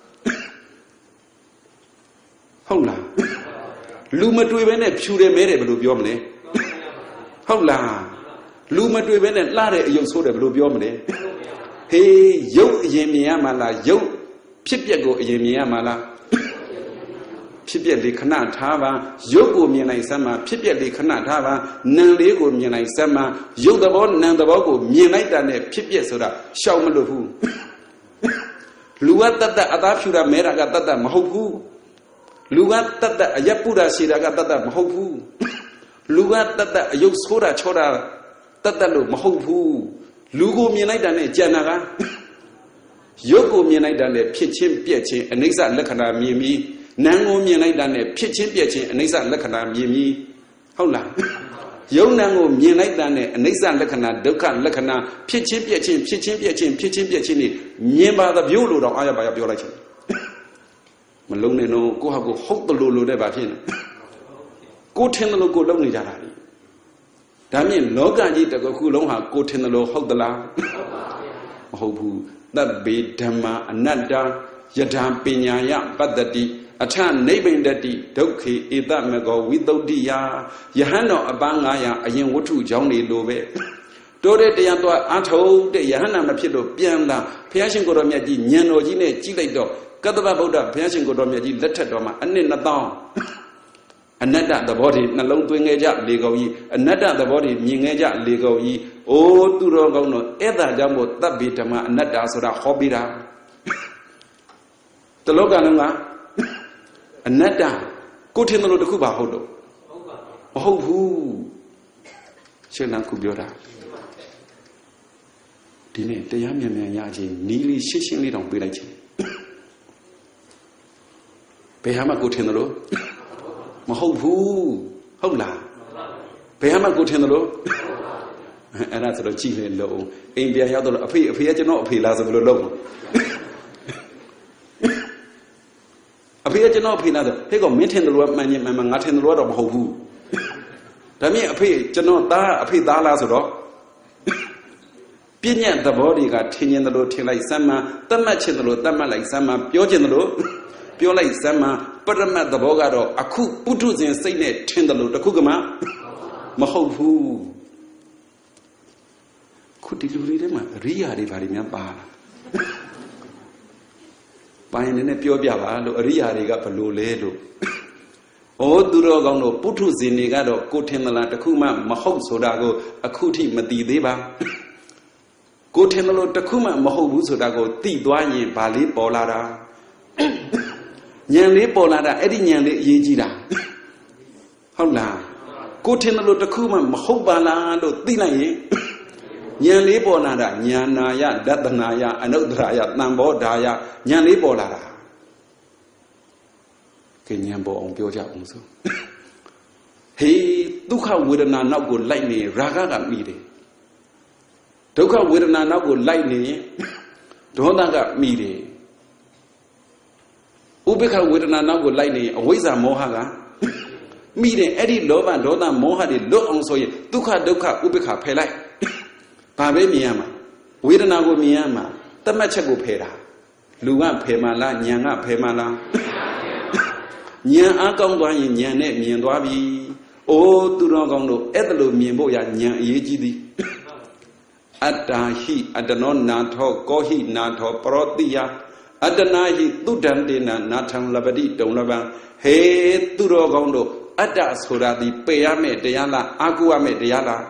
ဟုတ်လားလူမတွေ့ဘဲနဲ့ဖြူတယ်မဲတယ်ဘယ်လိုပြောမလဲဟုတ်လားလူမတွေ့ဘဲနဲ့လှတဲ့အယုတ်ဆိုးတယ်ဘယ်လိုပြောမလဲဟေးရုပ်အရင်မြင်ရမှာလားရုပ်ဖြစ်ပျက်ကိုအရင်မြင်ရမှာလားဖြစ်ပျက်လေးခဏထားပါရုပ်ကိုမြင်လိုက်စမ်းမှာဖြစ်ပျက်လေးခဏထားပါနာမ်လေးကိုမြင်လိုက်စမ်းမှာရုပ်သဘောနာမ်သဘောကိုမြင်လိုက်တာနဲ့ဖြစ်ပျက်ဆိုတာရှောင်မလို့ဘူးလူကတတ်တတ်အသားဖြူတာမဲတာကတတ်တတ်မဟုတ်ဘူးလူကတတ်တတ်အရက်ပူတာရှည်တာကတတ်တတ်မဟုတ်ဘူးလူကတတ်တတ်အယုတ်ဆိုးတာချောတာတတ်တတ်လို့မဟုတ်ဘူးလူကိုမြင်လိုက်တာနဲ့ကြံတာကရုပ်ကိုမြင်လိုက်တာနဲ့ဖြစ်ချင်းပြက်ချင်းအနိစ္စလက္ခဏာမြင်ပြီးနာမ်ကိုမြင်လိုက်တာနဲ့ဖြစ်ချင်းပြက်ချင်းအနိစ္စလက္ခဏာမြင်ပြီးဟုတ်လားယုံနာကိုမြင်လိုက်တာနဲ့အနိစ္စလက္ခဏာဒုက္ခလက္ခဏာဖြစ်ချင်းပြက်ချင်းဖြစ်ချင်းပြက်ချင်းဖြစ်ချင်းပြက်ချင်းနေမြင်ပါသဗျို့လို့တော့အားရပါရပြောလိုက်ချင်မလုံးနဲ့တော့ကိုဟာကိုဟုတ်တယ်လို့တဲ့ဘာဖြစ်နေကိုထင်တယ်လို့ကိုလုံးနေကြတာလေဒါမြင်လောကကြီးတစ်ခုလုံးဟာကိုထင်တယ်လို့ဟုတ်သလားမဟုတ်ဘူးသဗ္ဗေဓမ္မာအနတ္တယထာပညာယပတ္တတိအထနိဗ္ဗိန္ဒတိဒုက္ခေဧတမကောဝိသုဒ္ဓိယယဟန်တော်အပန်း900အရင်ဝတ္ထုကြောင်းနေလိုပဲတိုးတဲ့တရားသွားအာထုတ်တဲ့ယဟန်နာမဖြစ်လို့ပြန်လာဘုရားရှင်ကိုတော်မြတ်ကြီးဉာဏ်တော်ကြီးနဲ့ကြည့်လိုက်တော့ကတ္တဗဗုဒ္ဓဘုရားရှင်ကိုတော်မြတ်ကြီးလက်ထက်တော်မှာအနှစ်2000အနတ္တသဘောတွေနှလုံးသွင်းခဲ့ကြလေကောင်ကြီးအနတ္တသဘောတွေမြင်ခဲ့ကြလေကောင်ကြီးအိုးသူတော်ကောင်းတို့အဲ့ဒါကြောင့်မို့သဗ္ဗေဓမ္မာအနတ္တဆိုတာဟောပြီးတာတလောကလုံးကအနတ္တကိုထင်တယ်လို့တခုပါဟုတ်လို့မဟုတ်ဘူးရှင်းလန်းခုပြောတာဒီနေ့တရားမြန်မြန်ရခြင်းနီးလေးရှင်းရှင်းလေးတောင်ပေးလိုက်ခြင်းဘယ်ဟာမှကိုထင်တယ်လို့မဟုတ်ဘူးဟုတ်လားဘယ်ဟာမှကိုထင်တယ်လို့အဲ့ဒါဆိုတော့ကြည့်လေလုံးအိမ်ပြန်ရောက်တော့အဖေကကျွန်တော်အဖေလားဆိုဘယ်လိုလုပ်အဖေကကျွန်တော်အဖေလားဆိုဟဲ့ကောင်မင်းထင်တယ်လို့မှန်ရင်မှန်ငါထင်တယ်လို့တော့မဟုတ်ဘူးဒါမြင်အဖေကျွန်တော်သားအဖေသားလားဆိုတော့ပြည့်ညတ်သဘောတွေကထင်ရင်တယ်လို့ထင်လိုက်စမ်းမှတတ်မှတ်ချင်တယ်လို့တတ်မှတ်လိုက်စမ်းမှပြောချင်တယ်လို့ပြောလိုက်စမ်းမှပရမတ်သဘောကတော့အခုပုထုဇဉ်စိတ်နဲ့ထင်တယ်လို့တခုကမှမဟုတ်ဘူးခုဒီလူတွေထဲမှာအရိယာတွေဘာတွေများပါလားပိုင်းနေနဲ့ပြောပြပါလို့အရိယာတွေကဘလို့လဲလို့ဩသူတော်ကောင်းတို့ပုထုဇဉ်တွေကတော့ကိုထင်သလားတခုမှမဟုတ်ဆိုတာကိုအခုထိမသိသေးပါကိုထင်တယ်လို့တခုမှမဟုတ်ဘူးဆိုတာကိုသိသွားရင်ဗာလေးပေါ်လာတာဉာဏ်လေးပေါ်လာတာအဲ့ဒီဉာဏ်လေးအရေးကြီးတာဟုတ်လားကိုထင်တယ်လို့တခုမှမဟုတ်ပါလားလို့သိလိုက်ရင်ဉာဏ်လေးပေါ်လာတာဉာဏာယဒသနာယအနုတ္တရာယတံဘောဓာယဉာဏ်လေးပေါ်လာတာကဲဉာဏ်ပေါ်အောင်ပြောကြအောင်ဆိုဟေးဒုက္ခဝေဒနာနောက်ကိုလိုက်နေရာဂကမိတယ်ဒုက္ခဝေဒနာနောက်ကိုလိုက်နေရင်ဒေါသကမိတယ်ဥပိ္ပခဝေဒနာနောက်ကိုလိုက်နေရင်အဝိဇ္ဇာမောဟကမိတယ်အဲ့ဒီလောဘဒေါသမောဟတွေလွတ်အောင်ဆိုရင်ဒုက္ခဒုက္ခဥပိ္ပခဖယ်လိုက်ဘာပဲမြင်ရမှာဝေဒနာကိုမြင်ရမှာတတ်မှတ်ချက်ကိုဖယ်တာလူကဖယ်မှလားဉာဏ်ကဖယ်မှလားဉာဏ်အားကောင်းသွားရင်ဉာဏ်နဲ့မြင်သွားပြီအိုးသူတော်ကောင်းတို့အဲ့ဒါလိုမြင်ဖို့ရဉာဏ်အရေးကြီးသည်အတ္တာဟိအတ္တနောနာထောကောဟိနာထောပရောတိယအတ္တနာဟိသုဒ္ဓံတေနနာထံလပတိတုံလပံဟေသူတော်ကောင်းတို့အတ္တဆိုတာဒီပယ်ရမယ့်တရားလားအာကုရမယ့်တရားလား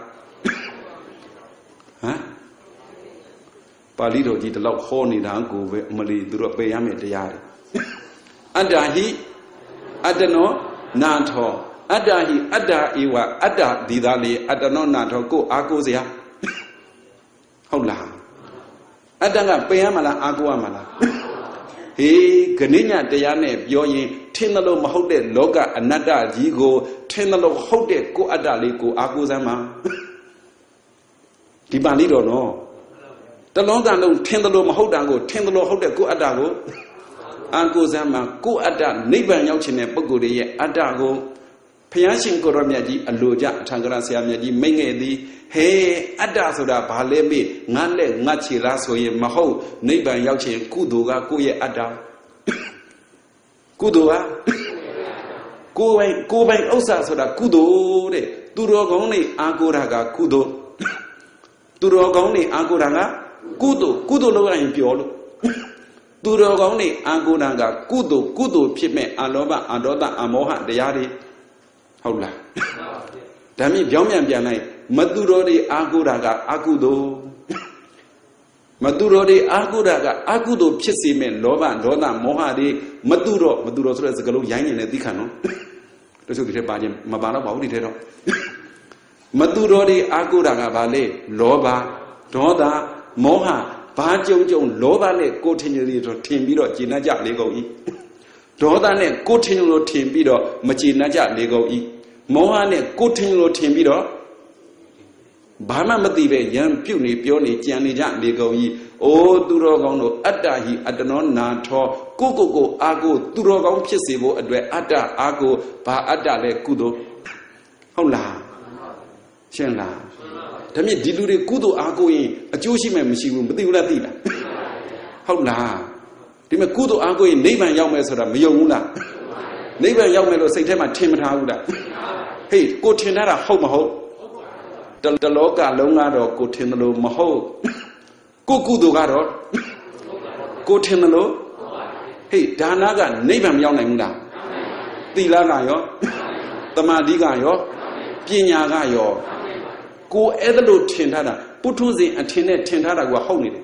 ဟမ်ပါဠိတော်ကြီးတလောက်ဟောနေတာကိုပဲအမလီသူတို့ပယ်ရမယ့်တရားတွေအတ္တဟိအတ္တနောနာထောအတ္တဟိအတ္တဧဝအတ္တဒီသားလေအတ္တနောနာထောကိုအာကိုစရာဟုတ်လားအတ္တကပယ်ရမလားအာကိုရမလားဟေးဂဏိညာတရားနဲ့ပြောရင်ထင်တယ်လို့မဟုတ်တဲ့လောကအနတ္တကြီးကိုထင်တယ်လို့ဟုတ်တဲ့ကိုအတ္တလေးကိုအာကိုစမ်းပါဒီပါဠိတော်နော်တလုံးကလုံးထင်တယ်လို့မဟုတ်တာကိုထင်တယ်လို့ဟုတ်တဲ့ကိုအတ္တကိုအာကိုစမ်းမှာကိုအတ္တနိဗ္ဗာန်ရောက်ခြင်းတဲ့ပုဂ္ဂိုလ်ရဲ့အတ္တကိုဘုရားရှင်ကိုရောမြတ်ကြီးအလိုကြအထံကရဆရာမြတ်ကြီးမိန့်ခဲ့သည်ဟေးအတ္တဆိုတာဘာလဲမေးငါနဲ့ငါချီလားဆိုရင်မဟုတ်နိဗ္ဗာန်ရောက်ခြင်းကုသိုလ်ကကိုယ့်ရဲ့အတ္တကုသိုလ်ကကိုယ်ပိုင်ဥစ္စာဆိုတာကုသိုလ်တဲ့သူတော်ကောင်းတွေအာကိုတာကကုသိုလ်သူတော်ကောင်းတွေအာကိုတာကကုသိုလ်လုပ်ရရင်ပြောလို့သူတော်ကောင်းတွေအာကိုတာကကုသိုလ်ဖြစ်မဲ့အလောဘအဒေါသအမောဟတရားတွေဟုတ်လားဒါမြင့်ပြောင်းပြန်ပြန်လိုက်မသူတော်တွေအာကိုတာကအကုသိုလ်မသူတော်တွေအာကိုတာကအကုသိုလ်ဖြစ်စေမဲ့လောဘဒေါသမောဟတွေမသူတော်ဆိုတဲ့စကားလုံးရိုင်းနေတယ်သိခံနော်တချို့ဒီထဲပါခြင်းမပါတော့ပါဘူးဒီထဲတော့မသူတော်တွေအာကိုတာကဘာလဲလောဘဒေါသမောဟဘာကြုံလောဘနဲ့ကိုထင်ကြည်ထင်ပြီးတော့ကျေနပ်ကြလေကုန်၏ဒေါသနဲ့ကိုထင်လို့ထင်ပြီးတော့မကျေနပ်ကြလေကုန်၏မောဟနဲ့ကိုထင်လို့ထင်ပြီးတော့ဘာမှမသိပဲရံပြုတ်နေပြောနေကြံနေကြလေကုန်၏အိုးသူတော်ကောင်းတို့အတ္တဟိအတ္တနောနာထောကိုအာကိုသူတော်ကောင်းဖြစ်စေဖို့အတွက်အတ္တအာကိုဘာအတ္တလဲကုသိုလ်ဟုတ်လားရှင်းလားဒါမြင့်ဒီလူတွေကုသိုလ်အားကိုရင်အကျိုးရှိမယ်မရှိဘူးမသိဘူးလားသိလားဟုတ်လားဒီမဲ့ကုသိုလ်အားကိုရင်နိဗ္ဗာန်ရောက်မယ်ဆိုတာမယုံဘူးလားနိဗ္ဗာန်ရောက်မယ်လို့စိတ်ထဲမှာထင်မထားဘူးလားဟေးကိုထင်ထားတာဟုတ်မဟုတ်တလောကလုံးကတော့ကိုထင်တယ်လို့မဟုတ်ကိုကုသိုလ်ကတော့ကိုထင်တယ်လို့ဟေးဒါနကနိဗ္ဗာန်မရောက်နိုင်ဘူးလားသီလကရောသမာဓိကရောပညာကရောကိုအဲ့ဒါလို့ထင်ထားတာပုထုဇဉ်အထင်နဲ့ထင်ထားတာကဟုတ်နေတယ်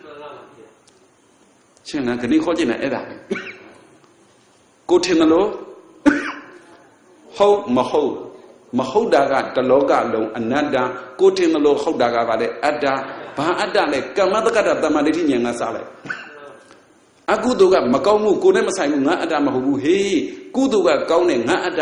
ရှင်းလားခဏခေါ်ကြည့်နေအဲ့ဒါကိုထင်တယ်လို့ဟုတ်မဟုတ်တာကတလောကလုံးအနတ္တကိုထင်တယ်လို့ဟုတ်တာကဘာလဲအတ္တဘာအတ္တလဲကမ္မတက္ကတတမဋ္ဌိဉာဏ်ကစားလိုက်အကုသိုလ်ကမကောင်းမှုကိုနဲ့မဆိုင်ဘူးငါအတ္တမဟုတ်ဘူးဟေးကုသိုလ်ကကောင်းတယ်ငါအတ္တ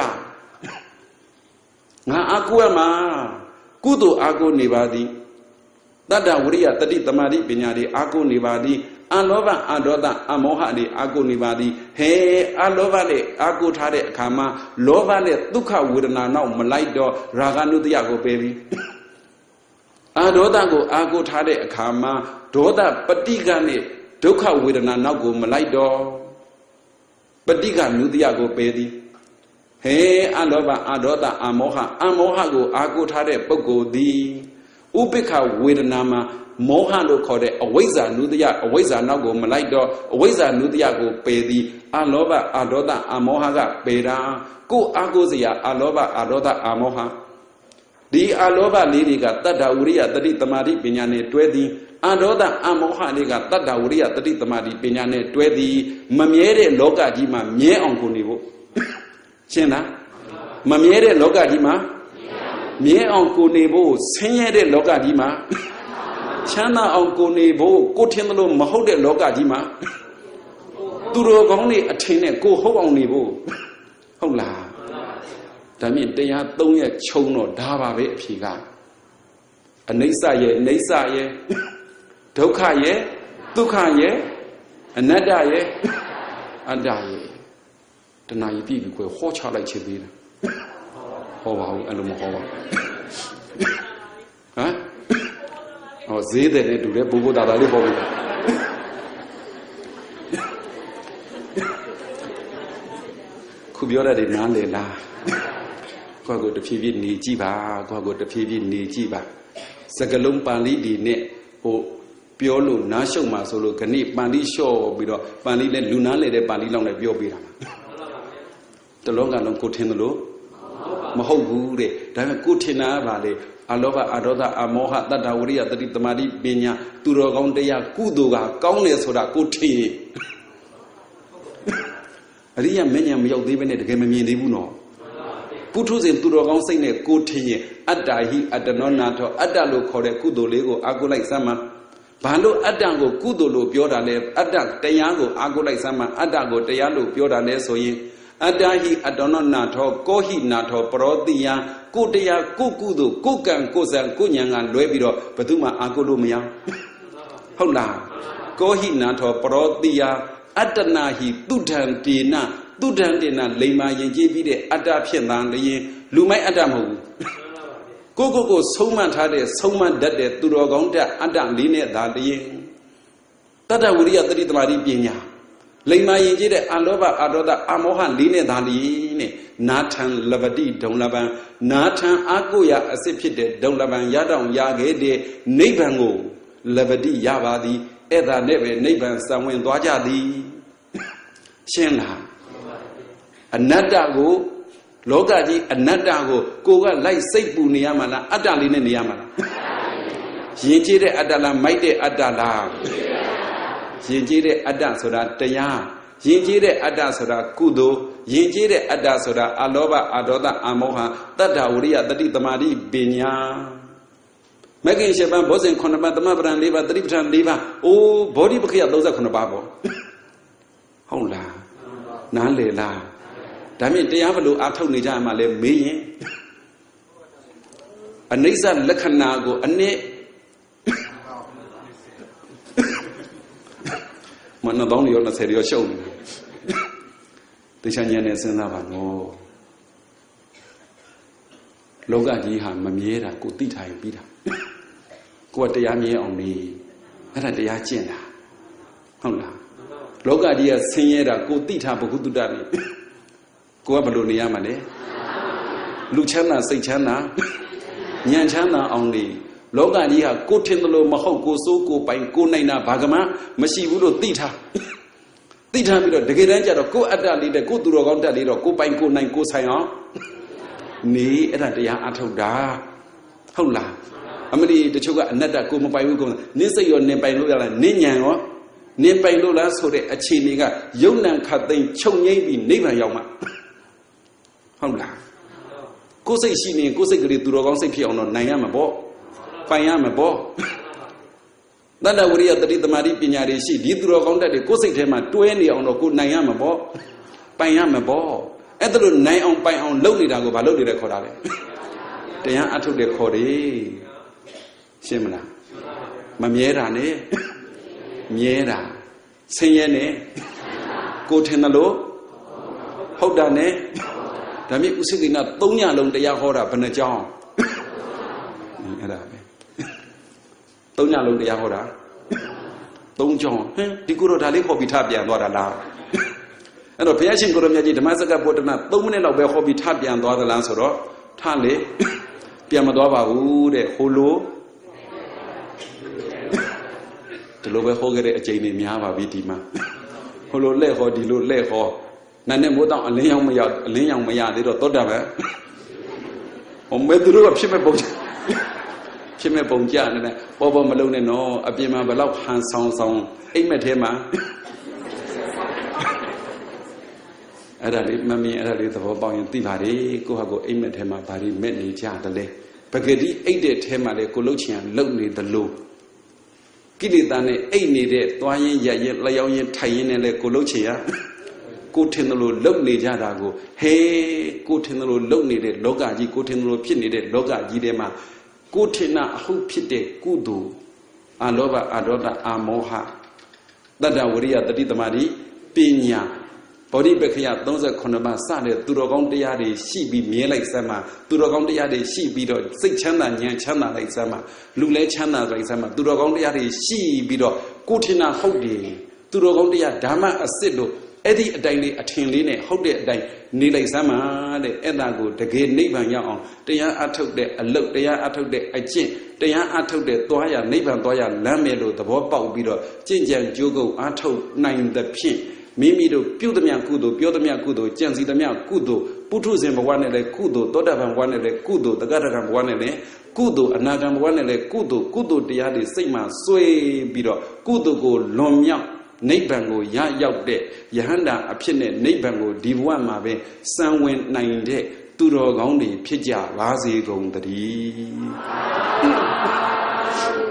ငါအကုရမှာကုသိုလ်အာကိုနေပါသည်တတ္တဝရိယတတိတမာတိပညာတွေအာကိုနေပါသည်အလောဘအဒေါသအမောဟတွေအာကိုနေပါသည်ဟဲအလောဘနဲ့အာကိုထားတဲ့အခါမှာလောဘနဲ့ဒုက္ခဝေဒနာနောက်မလိုက်တော့ရာဂနုတ္တယကိုပယ်ပြီအဒေါသကိုအာကိုထားတဲ့အခါမှာဒေါသပဋိကနဲ့ဒုက္ခဝေဒနာနောက်ကိုမလိုက်တော့ပဋိကနုတ္တယကိုပယ်သည်ဟေအလောဘအဒေါသအမောဟကိုအာကိုထားတဲ့ပုဂ္ဂိုလ်သည်ဥပိ္ပခဝေဒနာမှာမောဟလို့ခေါ်တဲ့အဝိဇ္ဇာနုတ္တယအဝိဇ္ဇာနောက်ကိုမလိုက်တော့အဝိဇ္ဇာနုတ္တယကိုပယ်သည်အလောဘအဒေါသအမောဟကပယ်တာကိုအာကိုစရာအလောဘအဒေါသအမောဟဒီအလောဘလေးတွေကတတ္တဝရိယတတိတမာတိပညာနဲ့တွဲသည်အဒေါသအမောဟလေးကတတ္တဝရိယတတိတမာတိပညာနဲ့တွဲသည်မမြဲတဲ့လောကကြီးမှာမြဲအောင်ကိုနေဖို့ရှင်းလားမမြဲတဲ့လောကကြီးမှာမြဲအောင်ကိုနေဖို့ဆင်းရဲတဲ့လောကကြီးမှာချမ်းသာအောင်ကိုနေဖို့ကိုထင်တယ်လို့မဟုတ်တဲ့လောကကြီးမှာသူတော်ကောင်းတွေအထင်နဲ့ကိုဟုတ်အောင်နေဖို့ဟုတ်လားဒါမြင့်တရား၃ရက်ခြုံတော့ဒါပါပဲအဖြေကအနိစ္စရဲ့အိဋ္ဌရဲ့ဒုက္ခရဲ့ဒုက္ခရဲ့အနတ္တရဲ့အတ္တရဲ့တဏှာကြီးပြီကိုဟောချလိုက်ချင်သေးတယ်ဟောပါဦးအဲ့လိုမဟောပါဟမ်ဟောဈေးတဲ့နဲ့တူတယ်ဘိုးဘိုးသားသားလေးဟောပြီခုပြောတဲ့နားလေလားကိုယ့်ကိုတဖြည်းဖြည်းနေကြည့်ပါကိုယ့်ကိုတဖြည်းဖြည်းနေကြည့်ပါစကလုံးပါဠိဒီနဲ့ဟိုပြောလို့နားရှုံမှာဆိုလို့ခဏပါဠိလျှော့ပြီးတော့ပါဠိနဲ့လူနားလေတဲ့ပါဠိလောက်နဲ့ပြောပေးတာတလောကလုံးကိုထင်တယ်လို့မဟုတ်ဘူးတဲ့ဒါပေမဲ့ကိုထင်တာကဘာလဲအလောဘအဒေါသအမောဟတတ္တဝရိယတတိတမာတိပညာသူတော်ကောင်းတရားကုသိုလ်ကကောင်းတယ်ဆိုတာကိုထင်အရိယမဉ္ဇဉ်မရောက်သေးဘဲနဲ့တကယ်မမြင်သေးဘူးနော်ပုထုဇဉ်သူတော်ကောင်းစိတ်နဲ့ကိုထင်ရင်အတ္တဟိအတ္တနောနာထောအတ္တလို့ခေါ်တဲ့ကုသိုလ်လေးကိုအာကိုလိုက်စမ်းမှာဘာလို့အတ္တကိုကုသိုလ်လို့ပြောတာလဲအတ္တတရားကိုအာကိုလိုက်စမ်းမှာအတ္တကိုတရားလို့ပြောတာလဲဆိုရင်အတ္တဟိအတ္တနောနာထောကောဟိနာထောပရောတိယကိုတရားကိုကုသိုလ်ကိုကံကိုစံကိုဉာဏ်ကလွဲပြီးတော့ဘယ်သူမှအာကိုလို့မရဟုတ်လားကောဟိနာထောပရောတိယအတ္တနာဟိတုဒ္ဒံတေနတုဒ္ဒံတေနလိမ္မာယဉ်ကျေးပြီးတဲ့အတ္တဖြစ်တာလျင်လူမိုက်အတ္တမဟုတ်ဘူးကိုဆုံးမထားတဲ့ဆုံးမတတ်တဲ့သူတော်ကောင်းတဲ့အတ္တလေးနဲ့သာလျင်တတ္တဝရိယတတိတမာတိပညာလိမ္မာယဉ်ကျေးတဲ့အလောဘအဒေါသအမောဟလေးနဲ့သာလျင်နဲ့နာထံလပတိဒုံလပံနာထံအာကိုရအစစ်ဖြစ်တဲ့ဒုံလပံရတောင်ရခဲ့တဲ့နိဗ္ဗာန်ကိုလပတိရပါသည် Eda nebe neighbor someone dwajadi. Shenla. Another go, Logaji, another go, Koga like Seipu Niamana, Adalina Niamana. Yinjire Adala, Maide Adala. Yinjire Adasoda, Taya. Yinjire Adasoda, Kudo. Yinjire Adasoda, Aloba, Adoda, Amoha, Tata Uria, Tati Tamari, Binya. Making Shaban, Bosin, Konabatan, Liva, Tripan, Liva, oh, body Bukia, those are Konababo. Hola, Nalela. Damn, they have a look at Tony Jamale, me. A Nisa Lakanago, a ne. Not only on the serio show. The Shanyan is another no. Loga Jiha, Mamiera, Kutita, and Pita. What the Yami on me, and at the Yachena. Hola. Loga dia Seniera, Kutita, Bukudani. Go up alone, Yamane. Luchana, Sechana, Nyanchana only. Loga dia, go tendalo, Mahoko, Soko, Panko, Naina, Bagama, Mashibudo, Tita. Tita, the Geranja, go at that leader, go to Rogonda, go Panko, Nanko, Sayan. Ni, and at the Atoda. Hola. Amadi, the Choga, another Kuma Payuko, Nisa, your name by Lola, Ninya, name by Lola, so the Achiniga, Yonan Katin, Chonye, neighbor Yama. Hola. Go say she may go say to Rogon Saki on Nayama Bo, Payama Bo. Then I would hear the Mari Pinari, she did Rogon that the Cossack Tema 20 on a good Nayama Bo, Payama Bo. And the Nay on Pay on Lodi Dago, Balodi Recordale. They are out of the Cori. Shemla. Mamiera ne? Miera. Sayene. Go Tenalo. Hodane. Dami Usigina, Tonya Long de Yahora, Panajong. Tonya Long de Yahora. Tonjong, Dicuro Dali Hobitabia, Dora. And a Piachin Goromaji, the Massacre Potana, Tomine of Hobitabia and Dora Lansoro, Tale, Piamadova, Ude, Holo. The Lobe Hogere, a Jane Miava Vitima. Holo Leho, Dilu Leho. Nane Moda, a Leon Maya, little Toda. On Medru of Shimabon. Shimabonjan, Bobo Malone, no, a Bima Balop, Hans Song, Ametema. Adali, Mammy, Adali, the Bobo, Tivari, Kohago, Ametema, Bari, Medley, Jadale. Pagadi, 8 Temale, Colochian, lonely the low. Kilitane, 8 needed, Twain, Yay, Layan, Tayin, and Colochia. Go tenolo lonely Jadago, hey, go tenolo lonely, Logaji, go tenolo pinny, Logaji dema, go tena, who pite, Kudu, Alova, Adoda, Amoha. Dada Uria, the Ditamari, Pina, Body Bekia, those are Konaba, Sade, Turogon de Yadi, she be me like Sama, Turogon de Yadi, she be do, Six Chana, Yan Chana like Sama, Lule Chana like Sama, Turogon de Yadi, she be do, Kutina Hodi, Turogon de Yadama, a Sido. Eddie a daily attaining hold it day, nearly summer, the Edago, the gay neighbor young, they are took the look, they are took the a chin, they are took the Toya, neighbor Toya, Lamelo, the Bobo Bido, Jinja, Jogo, Ato, 9 the pin, Mimi do, Pudamia Kudo, Jansi the Mia Kudo, Putus and one ele Kudo, Dodavan one ele Kudo, the Gadagam one ele, Kudo, Anagam one ele Kudo, the Yadi Sima, Sway Bido, Kudo go, Lomia. Neighbango, ya out there, Yahanda, a pinnet, Neighbango, Diwan Mabe, San went 9 day, Turo Gondi, Pija, Lazi Gondari.